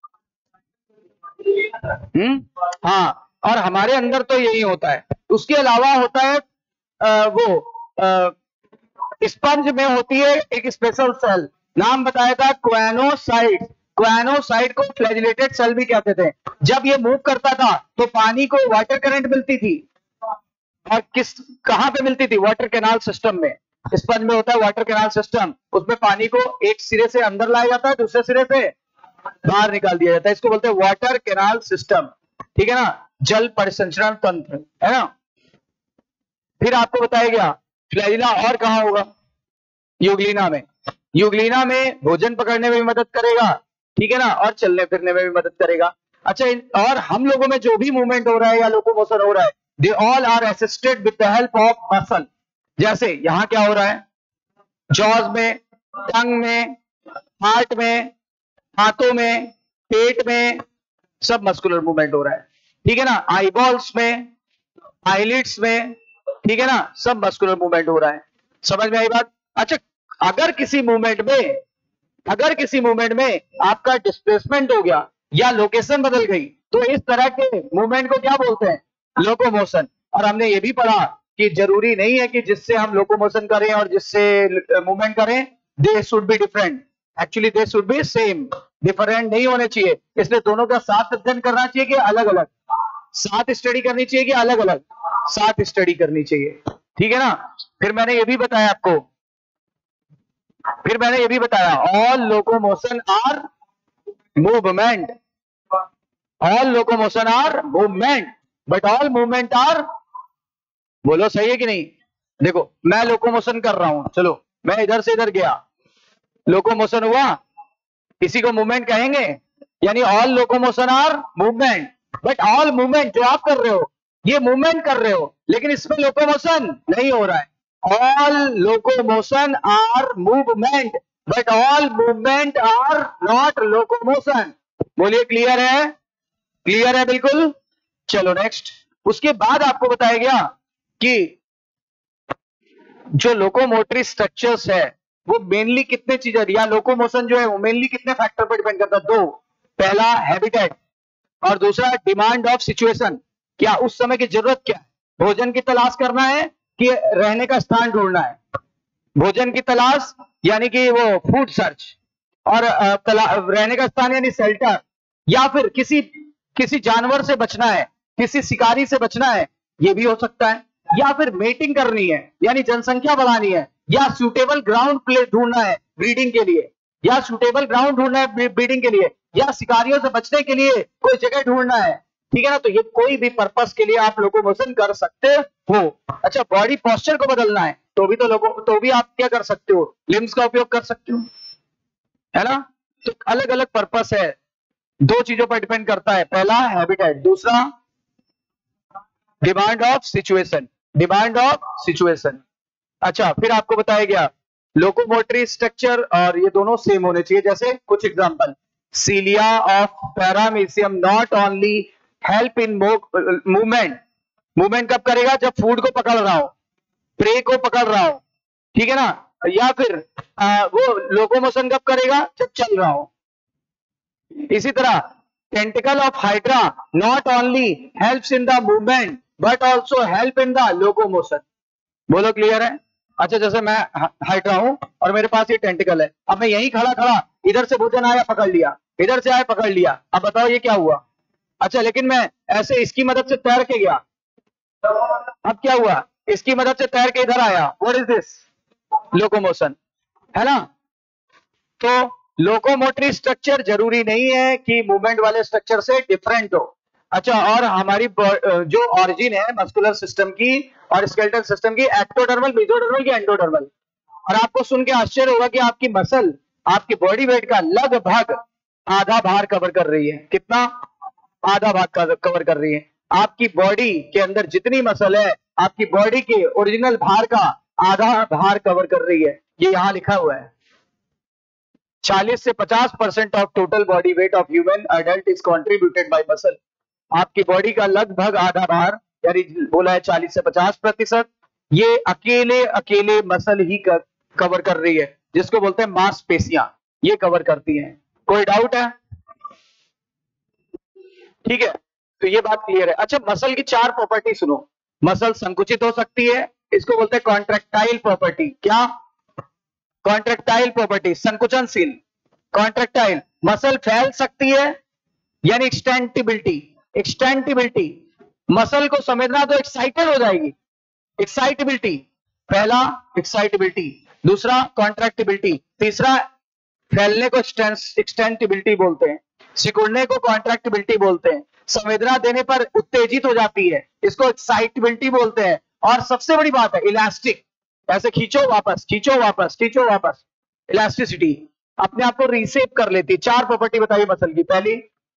हाँ, और हमारे अंदर तो यही होता है। उसके अलावा होता है स्पंज में होती है एक स्पेशल सेल, नाम बताया था क्वेनोसाइट। क्वेनोसाइट को फ्लैजिलेटेड सेल भी कहते थे। जब ये मूव करता था तो पानी को वाटर करंट मिलती थी, और कहां पे मिलती थी? वाटर कैनाल सिस्टम में। स्पंज में होता है वाटर कैनाल सिस्टम, उसमें पानी को एक सिरे से अंदर लाया जाता है, दूसरे सिरे से बाहर निकाल दिया जाता है। इसको बोलते हैं वाटर कैनाल सिस्टम। ठीक है ना? जल परिसंचरण तंत्र, है ना? फिर आपको बताया गया फ्लैजिला और कहां होगा? यूग्लिना में। यूग्लिना में भोजन पकड़ने में भी मदद करेगा, ठीक है ना, और चलने फिरने में भी मदद करेगा। अच्छा, और हम लोगों में जो भी मूवमेंट हो रहा है या लोकोमोशन हो रहा है, they all are assisted with the help of muscle. जैसे यहां क्या हो रहा है? जॉज में, टंग में, हार्ट में, हाथों में, पेट में, सब मस्कुलर मूवमेंट हो रहा है। ठीक है ना? आईबॉल्स में, आईलिड्स में, ठीक है ना, सब मस्कुलर मूवमेंट हो रहा है। समझ में आई बात? अच्छा, अगर किसी मूवमेंट में आपका डिस्प्लेसमेंट हो गया या लोकेशन बदल गई, तो इस तरह के मूवमेंट को क्या बोलते हैं? लोकोमोशन। और हमने ये भी पढ़ा कि जरूरी नहीं है कि जिससे हम लोकोमोशन करें और जिससे मूवमेंट करें they should be different, actually they should be same. Different नहीं होने चाहिए, इसलिए दोनों का साथ अध्ययन करना चाहिए कि अलग अलग? साथ स्टडी करनी चाहिए कि अलग अलग? साथ स्टडी करनी चाहिए। ठीक है ना? फिर मैंने ये भी बताया आपको, all locomotion are movement. All locomotion are movement, but all movement are, बोलो सही है कि नहीं? देखो, मैं लोकोमोशन कर रहा हूं, चलो मैं इधर से इधर गया, लोकोमोशन हुआ, इसी को मूवमेंट कहेंगे। यानी all locomotion are movement, but all movement जो आप कर रहे हो ये मूवमेंट कर रहे हो, लेकिन इसमें लोकोमोशन नहीं हो रहा है। All locomotion are movement, but all movement are not locomotion. बोलिए, क्लियर है? क्लियर है बिल्कुल? चलो नेक्स्ट। उसके बाद आपको बताया गया कि जो लोकोमोटरी स्ट्रक्चर्स है वो मेनली कितने चीजें, या लोकोमोशन जो है वो मेनली कितने फैक्टर पर डिपेंड करता है? दो। पहला हैबिटेट, और दूसरा डिमांड ऑफ सिचुएशन। क्या उस समय की जरूरत क्या है? भोजन की तलाश करना है कि रहने का स्थान ढूंढना है? भोजन की तलाश यानी कि वो फूड सर्च, और रहने का स्थान यानी शेल्टर, या फिर किसी जानवर से बचना है, किसी शिकारी से बचना है, ये भी हो सकता है। या फिर मेटिंग करनी है यानी जनसंख्या बढ़ानी है, या सूटेबल ग्राउंड प्ले ढूंढना है ब्रीडिंग के लिए, या सूटेबल ग्राउंड ढूंढना है ब्रीडिंग के लिए, या शिकारियों से बचने के लिए कोई जगह ढूंढना है। ठीक है ना? तो ये कोई भी पर्पस के लिए आप लोकोमोशन कर सकते हो। अच्छा, बॉडी पोस्चर को बदलना है तो भी आप क्या कर सकते हो? लिम्स का उपयोग कर सकते हो, है ना? तो अलग अलग पर्पस है, दो चीजों पर डिपेंड करता है। पहला हैबिटेट, दूसरा demand of situation, demand of situation. अच्छा, फिर आपको बताया गया लोकोमोटरी स्ट्रक्चर, और ये दोनों सेम होने चाहिए। जैसे कुछ example, cilia of paramecium not only help in movement, movement कब करेगा? जब फूड को पकड़ रहा हो, प्रे को पकड़ रहा हो, ठीक है ना। या फिर वो लोकोमोशन कब करेगा? जब चल रहा हो। इसी तरह tentacle of Hydra not only helps in the movement but also help in the locomotion. बोलो क्लियर है? अच्छा, जैसे मैं हाइड्रा हूं और मेरे पास ये टेंटिकल है, अब मैं यहीं खड़ा खड़ा, इधर से भोजन आया पकड़ लिया, इधर से आया पकड़ लिया, अब बताओ ये क्या हुआ? अच्छा, लेकिन मैं ऐसे इसकी मदद से तैर के गया, अब क्या हुआ? इसकी मदद से तैर के इधर आया, व्हाट इज दिस? लोकोमोशन, है ना। तो लोकोमोटरी स्ट्रक्चर जरूरी नहीं है कि मूवमेंट वाले स्ट्रक्चर से डिफरेंट हो। अच्छा, और हमारी जो ऑरिजिन है मस्कुलर सिस्टम की और स्केलेटल सिस्टम की, एक्टोडर्मल, मेसोडर्मल की एंडोडर्मल। और आपको सुन के आश्चर्य होगा कि आपकी मसल आपकी बॉडी वेट का लगभग आधा भार कवर कर रही है। कितना? आधा भाग कवर कर रही है। आपकी बॉडी के अंदर जितनी मसल है, आपकी बॉडी के ओरिजिनल भार का आधा भार कवर कर रही है। ये यहां लिखा हुआ है। 40 से 50% of total body weight of human adult is contributed by muscle. आपकी बॉडी का लगभग आधा भार, यानी बोला है 40 से 50%, ये अकेले अकेले मसल ही कवर कर रही है, जिसको बोलते हैं मांसपेशियां, ये कवर करती हैं। कोई डाउट है? ठीक है, तो ये बात क्लियर है। अच्छा, मसल की 4 प्रॉपर्टी सुनो। मसल संकुचित हो सकती है, इसको बोलते हैं कॉन्ट्रैक्टाइल प्रॉपर्टी। क्या? कॉन्ट्रैक्टाइल प्रॉपर्टी, संकुचनशील। कॉन्ट्रैक्टाइल, मसल फैल सकती है, यानी एक्सटेंटिबिलिटी। एक्सटेंटिबिलिटी, मसल को समझना तो एक्साइटेड हो जाएगी, एक्साइटेबिलिटी। पहला एक्साइटेबिलिटी, दूसरा कॉन्ट्रैक्टिबिलिटी, तीसरा फैलने को एक्सटेंटिबिलिटी बोलते हैं, सिकुड़ने को कॉन्ट्रैक्टिबिलिटी बोलते हैं, संवेदना देने पर उत्तेजित हो जाती है, इसको एक्साइटेबिलिटी बोलते हैं। और सबसे बड़ी बात है इलास्टिक, ऐसे खींचो वापस, खींचो वापस, खींचो वापस, इलास्टिसिटी, अपने आप को रीसेप कर लेती है। 4 प्रॉपर्टी बताइए मसल की। पहली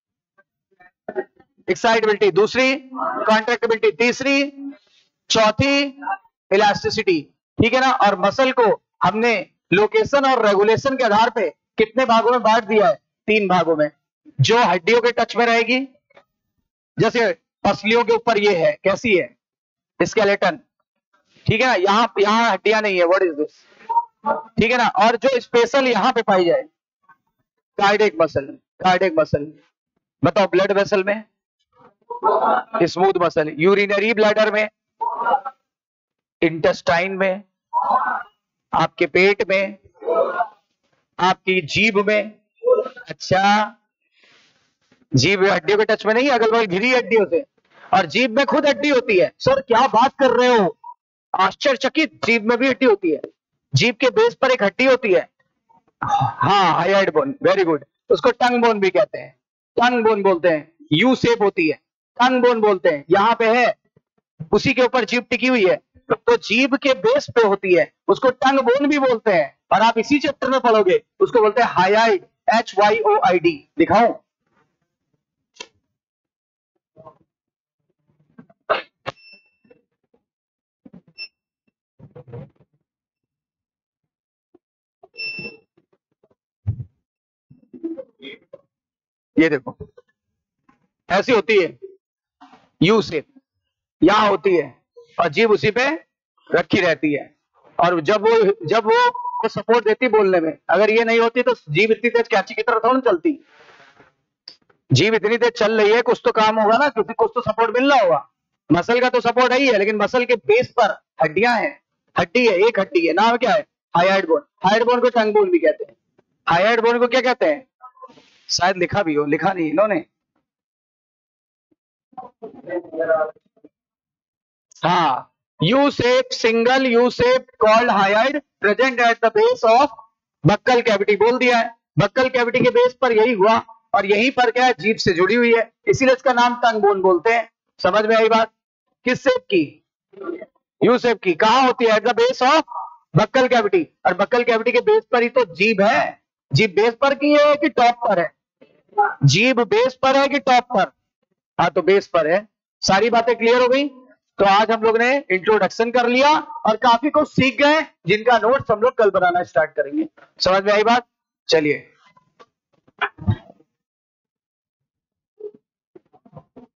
एक्साइटेबिलिटी, दूसरी कॉन्ट्रैक्टिबिलिटी, तीसरी, चौथी इलास्टिसिटी, ठीक है ना। और मसल को हमने लोकेशन और रेगुलेशन के आधार पे कितने भागों में बांट दिया है? 3 भागों में। जो हड्डियों के टच में रहेगी, जैसे पसलियों के ऊपर ये है, कैसी है? स्केलेटन, ठीक है ना। यहां हड्डियां नहीं है, व्हाट इज दिस? ठीक है ना। और जो स्पेशल यहां पे पाई जाए, कार्डियक मसल, कार्डियक मसल। बताओ, ब्लड वेसल में स्मूथ मसल, यूरिनरी ब्लैडर में, इंटेस्टाइन में, आपके पेट में, आपकी जीभ में। अच्छा, जीभ हड्डियों के टच में नहीं, अगल बगल घिरी हड्डियों से, और जीभ में खुद हड्डी होती है। सर क्या बात कर रहे हो? आश्चर्यचकित, जीभ में भी हड्डी होती है। जीभ के बेस पर एक हड्डी होती है, हाँ, हाइड बोन, वेरी गुड। उसको टंग बोन भी कहते हैं, टंग बोन बोलते हैं। यू शेप होती है, टंग बोन बोलते हैं। यहां पे है, उसी के ऊपर जीभ टिकी हुई है, तो जीभ के बेस पे होती है, उसको टंग बोन भी बोलते हैं। और आप इसी चैप्टर में पढ़ोगे, उसको बोलते हैं हाइड, HYOID। दिखाऊं? ये देखो, ऐसी होती है यू शेप, यहां होती है, और जीभ उसी पे रखी रहती है। और जब वो सपोर्ट देती बोलने में, अगर ये नहीं होती तो जीभ इतनी तेज कैंची की तरह थोड़ी चलती। जीभ इतनी तेज चल रही है, कुछ तो काम होगा ना, क्योंकि कुछ तो सपोर्ट मिल रहा होगा। मसल का तो सपोर्ट ही है, लेकिन मसल के बेस पर हड्डियां हैं, हड्डी है, एक हड्डी है, नाम क्या है? Hide bone. हाइड बोन को टंग बोन भी कहते हैं। हाइड बोन को क्या कहते हैं? शायद लिखा भी हो, लिखा नहीं इन्होंने। हाँ, U shape, single U shape called hyoid present at the base of buccal cavity. बोल दिया है, बक्कल कैविटी के बेस पर यही हुआ, और यहीं पर क्या है? जीभ से जुड़ी हुई है, इसीलिए इसका नाम टंग बोन बोलते हैं। समझ में आई बात? किस शेप की? यू शेप की। कहां होती है? At the base of buccal cavity. और बक्कल कैविटी के बेस पर ही तो जीभ है। जीभ बेस पर की है कि टॉप पर है? जीभ बेस पर है कि टॉप पर? हाँ, तो बेस पर है। सारी बातें क्लियर हो गई? तो आज हम लोग ने इंट्रोडक्शन कर लिया और काफी कुछ सीख गए, जिनका नोट्स हम लोग कल बनाना स्टार्ट करेंगे। समझ में आई बात? चलिए।